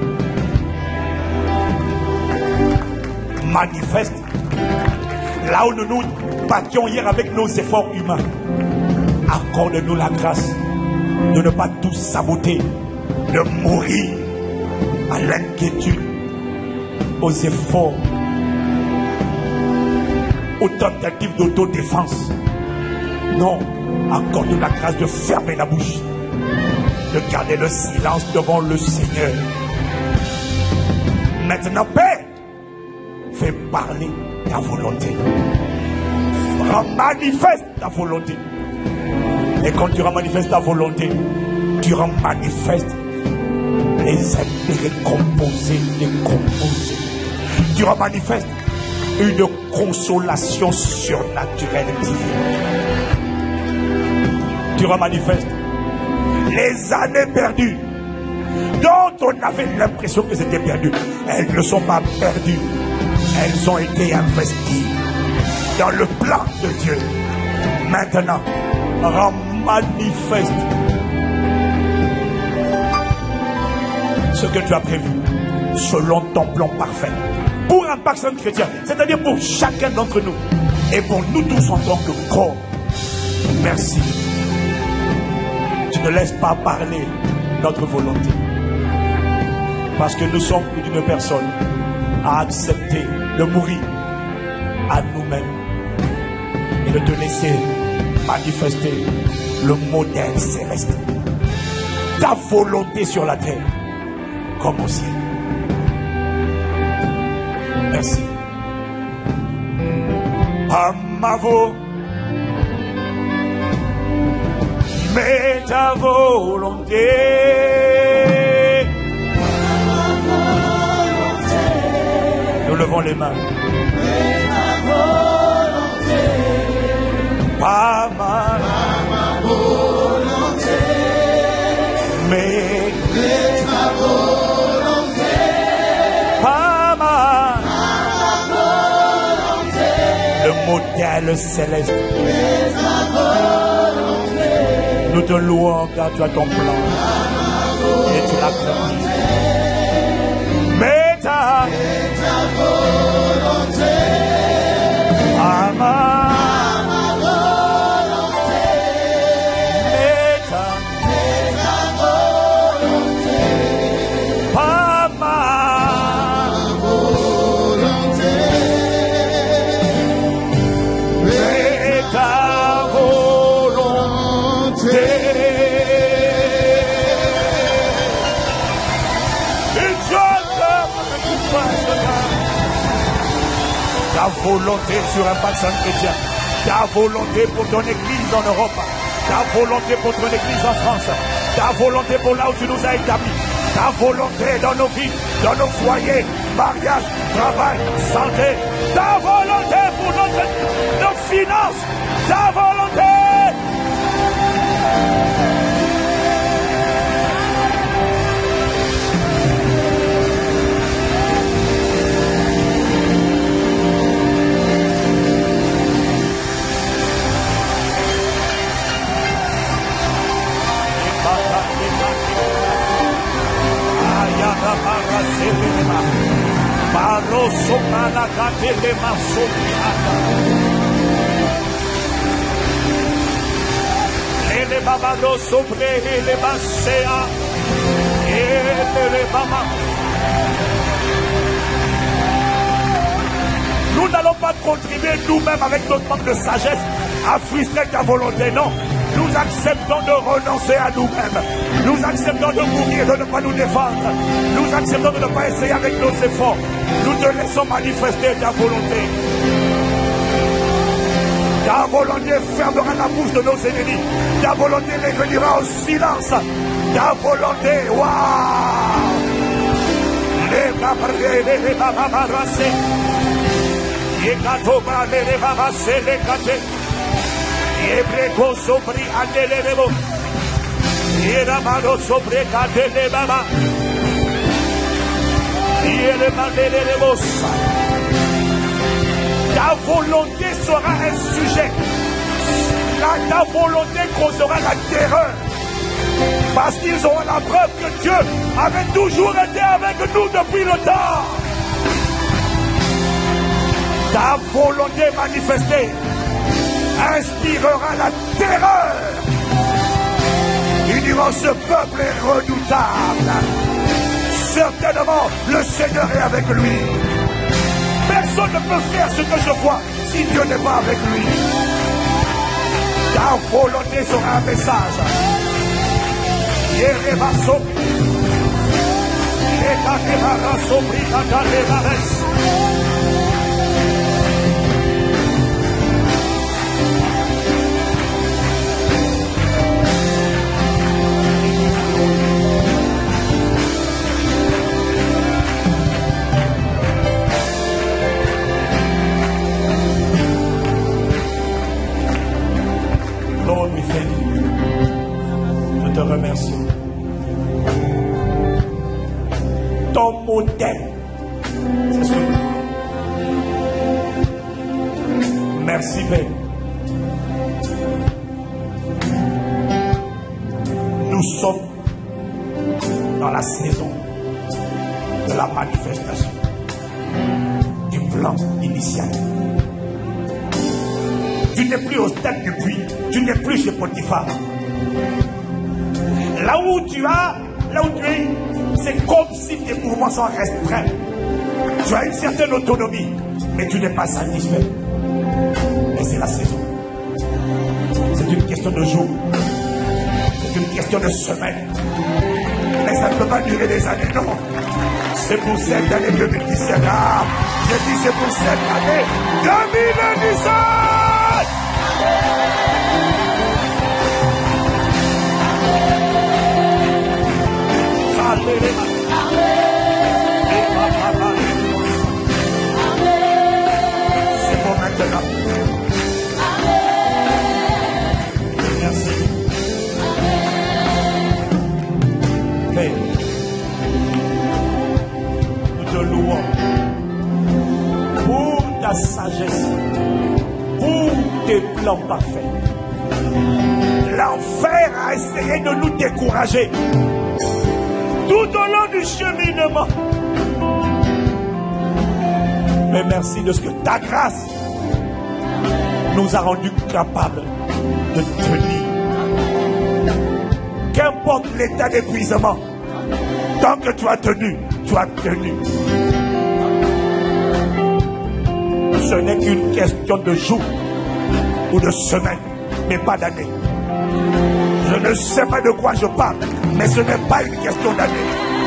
Manifeste là où nous nous battions hier avec nos efforts humains. Accorde-nous la grâce de ne pas tout saboter, de mourir à l'inquiétude, aux efforts, aux tentatives d'autodéfense. Non, accorde-nous la grâce de fermer la bouche, de garder le silence devant le Seigneur. Maintenant, Père, fais parler ta volonté. Manifeste ta volonté. Et quand tu manifestes ta volonté, tu manifestes les intérêts composés, décomposés. Tu manifestes une consolation surnaturelle divine. Tu manifestes les années perdues dont on avait l'impression que c'était perdu. Elles ne sont pas perdues. Elles ont été investies dans le plan de Dieu. Maintenant, manifeste ce que tu as prévu selon ton plan parfait pour un personne chrétien, c'est-à-dire pour chacun d'entre nous et pour nous tous en tant que corps. Merci. Tu ne laisses pas parler notre volonté, parce que nous sommes plus d'une personne à accepter de mourir à nous-mêmes et de te laisser manifester le modèle céleste, ta volonté sur la terre comme au ciel. Merci. Pas ma volonté, mais ta volonté. Nous levons les mains. Pas ma volonté, mais ta volonté. Pas ma volonté, le modèle céleste. Nous te louons car tu as ton plan et tu l'as accompli. Mais ta volonté, pas ma ta volonté sur un bassin chrétien, ta volonté pour ton église en Europe, ta volonté pour ton église en France, ta volonté pour là où tu nous as établis, ta volonté dans nos vies, dans nos foyers, mariage, travail, santé, ta volonté pour nos finances, ta volonté. Baroso para catele masopiata. Ele babado sobre ele basea. Ele baba. Nous n'allons pas contribuer nous-mêmes avec notre manque de sagesse à frustrer ta volonté, non. Nous acceptons de renoncer à nous-mêmes. Nous acceptons de mourir, de ne pas nous défendre. Nous acceptons de ne pas essayer avec nos efforts. Nous te laissons manifester ta volonté. Ta volonté fermera la bouche de nos ennemis. Ta volonté les réduira au silence. Ta volonté, waouh! Les babarés, les babarassés. Les gâteaux, les babassés, les gâtés. Ebreko sobri adelebo, Eramado sobre cadele baba, Eremandelebo. Ta volonté sera un sujet. Ta volonté causera la terreur, parce qu'ils auront la preuve que Dieu avait toujours été avec nous depuis le temps. Ta volonté manifestée inspirera la terreur. Ils diront: ce peuple est redoutable. Certainement, le Seigneur est avec lui. Merci. personne ne peut faire ce que je vois si Dieu n'est pas avec lui. Ta volonté sera un message. Lord, we thank you. Je te remercie. Ton modèle, c'est ce que nous voulons. Merci, Père. Nous sommes dans la saison de la manifestation du plan initial. Tu n'es plus au stade du puits, tu n'es plus chez Potiphar. Là où tu es, c'est comme si tes mouvements sont restreints. Tu as une certaine autonomie, mais tu n'es pas satisfait. Mais c'est la saison. C'est une question de jour. C'est une question de semaine. Mais ça ne peut pas durer des années, non. C'est pour cette année 2017. Ah, j'ai dit c'est pour cette année 2017. C'est pour maintenant. Merci. Père, nous te louons pour ta sagesse, pour tes plans parfaits. L'enfer a essayé de nous décourager tout au long du cheminement. Mais merci de ce que ta grâce nous a rendus capables de tenir. Qu'importe l'état d'épuisement, tant que tu as tenu, tu as tenu. Ce n'est qu'une question de jours ou de semaines, mais pas d'années. Je ne sais pas de quoi je parle, mais ce n'est pas une question d'année.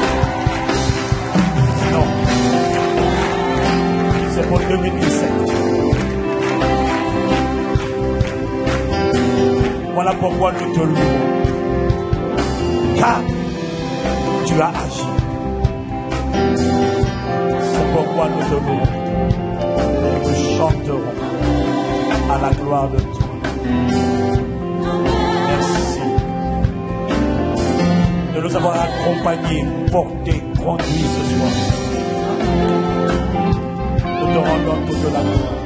Non. C'est pour 2017. Voilà pourquoi nous te louons. Car tu as agi. C'est pourquoi nous te louons. Et nous chanterons à la gloire de Dieu. Merci de nous avoir accompagnés, portés, conduits ce soir. Nous te rendons toute la gloire.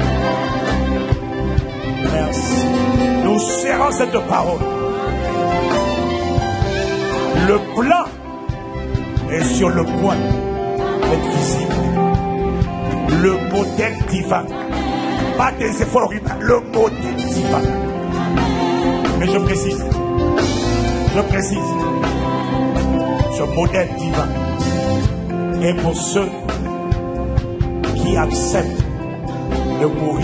Merci. Nous serrons cette parole. Le plan est sur le point d'être visible. Le modèle divin. Pas des efforts humains, le modèle divin. Mais je précise, ce modèle divin est pour ceux qui acceptent de mourir.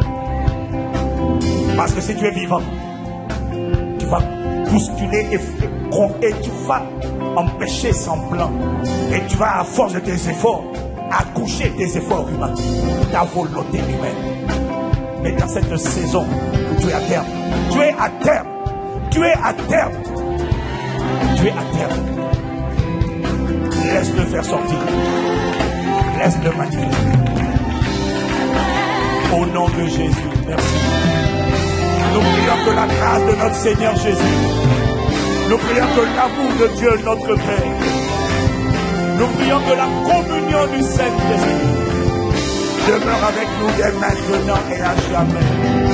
Parce que si tu es vivant, tu vas bousculer et tu vas empêcher son plan. Et tu vas, à force de tes efforts, accoucher tes efforts humains, ta volonté humaine. Mais dans cette saison où tu es à terme, tu es à terme, tu es à terme, tu es à terme. Laisse-le faire sortir, laisse-le manifester. Au nom de Jésus, merci. Nous prions que la grâce de notre Seigneur Jésus, nous prions que l'amour de Dieu notre Père, nous prions que la communion du Saint-Esprit demeure avec nous dès maintenant et à jamais.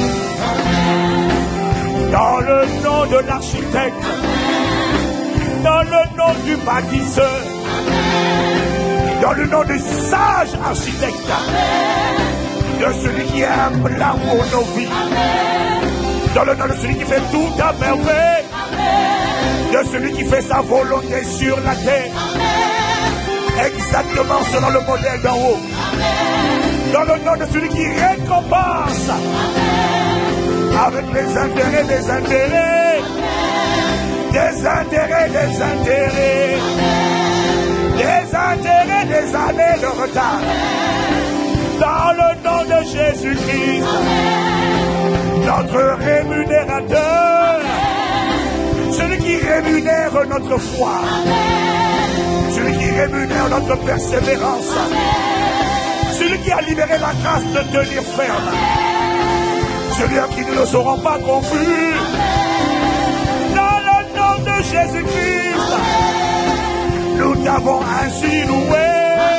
Dans le nom de l'architecte, dans le nom du bâtisseur, dans le nom du sage architecte, de celui qui a un plan pour nos vies, dans le nom de celui qui fait tout à merveille, de celui qui fait sa volonté sur la terre, exactement selon le modèle d'en haut. Dans le nom de celui qui récompense. Avec les intérêts des intérêts. Des intérêts des intérêts. Des intérêts des années de retard. Dans le nom de Jésus-Christ. Notre rémunérateur. Celui qui rémunère notre foi. Celui qui rémunère notre persévérance. Celui qui a libéré la grâce de tenir ferme. Celui à qui nous ne serons pas confus. Dans le nom de Jésus-Christ, nous t'avons ainsi loué.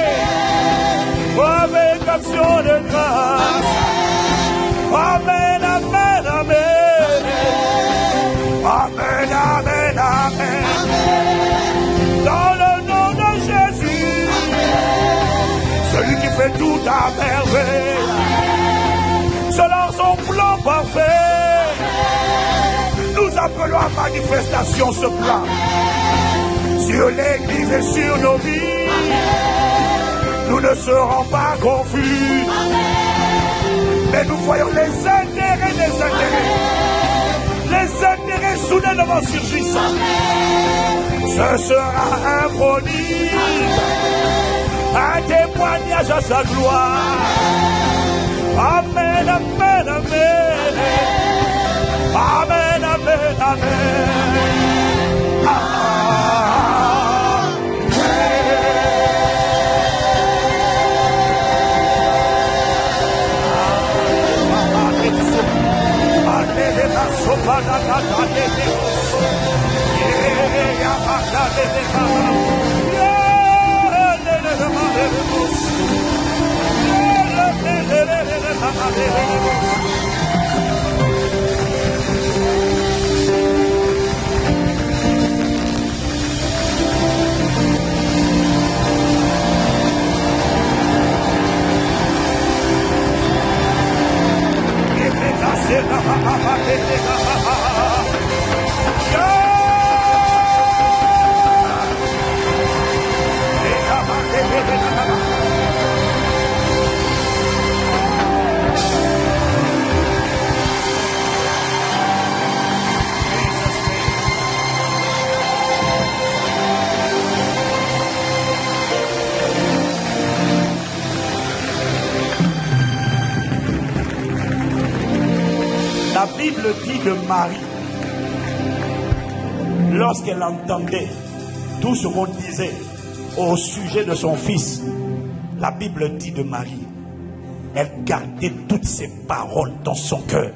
Avec action de grâce. Amen, amen, amen. Amen, amen, amen. Dans le nom de Jésus, celui qui fait tout à merveille, selon son plan parfait, nous appelons à manifestation ce plan sur l'Église et sur nos vies. Nous ne serons pas confus, mais nous voyons les intérêts des intérêts. Les intérêts soudainement surgissent. Ce sera un prodige, un témoignage à sa gloire. Amen, amen, amen. Amen, amen, amen. La Bible dit de Marie, lorsqu'elle entendait tout ce qu'on disait au sujet de son fils, la Bible dit de Marie, elle gardait toutes ces paroles dans son cœur.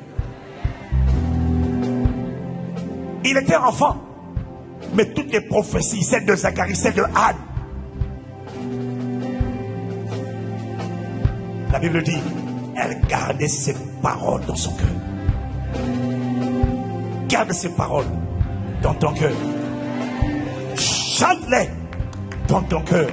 Il était enfant, mais toutes les prophéties, celles de Zacharie, celles de Anne, la Bible dit, elle gardait ces paroles dans son cœur. Garde ces paroles dans ton cœur. Chante-les dans ton cœur.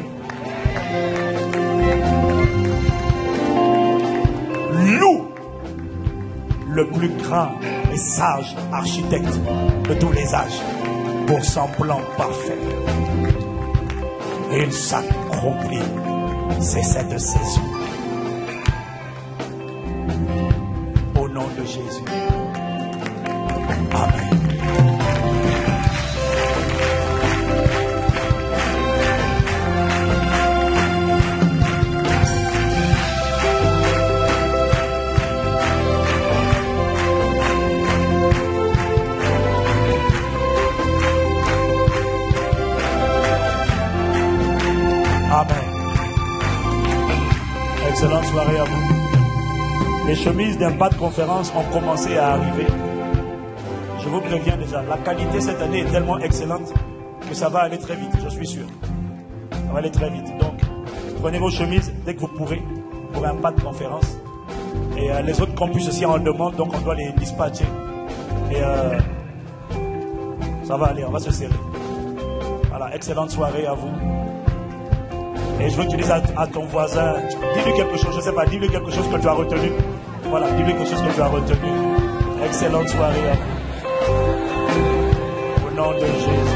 Loue le plus grand et sage architecte de tous les âges pour son plan parfait. Et il s'accomplit. C'est cette saison. Au nom de Jésus. Amen. Amen. Excellente soirée à vous. Les chemises d'Impact Conférence ont commencé à arriver. Je vous préviens déjà, la qualité cette année est tellement excellente que ça va aller très vite, je suis sûr. Ça va aller très vite. Donc, prenez vos chemises dès que vous pourrez pour Impact Conférence. Et les autres campus aussi en demande, donc on doit les dispatcher. Et ça va aller, on va se serrer. Voilà, excellente soirée à vous. Et je veux que tu dises à ton voisin, dis-lui quelque chose, je ne sais pas, dis-lui quelque chose que tu as retenu. Voilà, dis-lui quelque chose que tu as retenu. Excellente soirée à vous. Au nom de Jésus.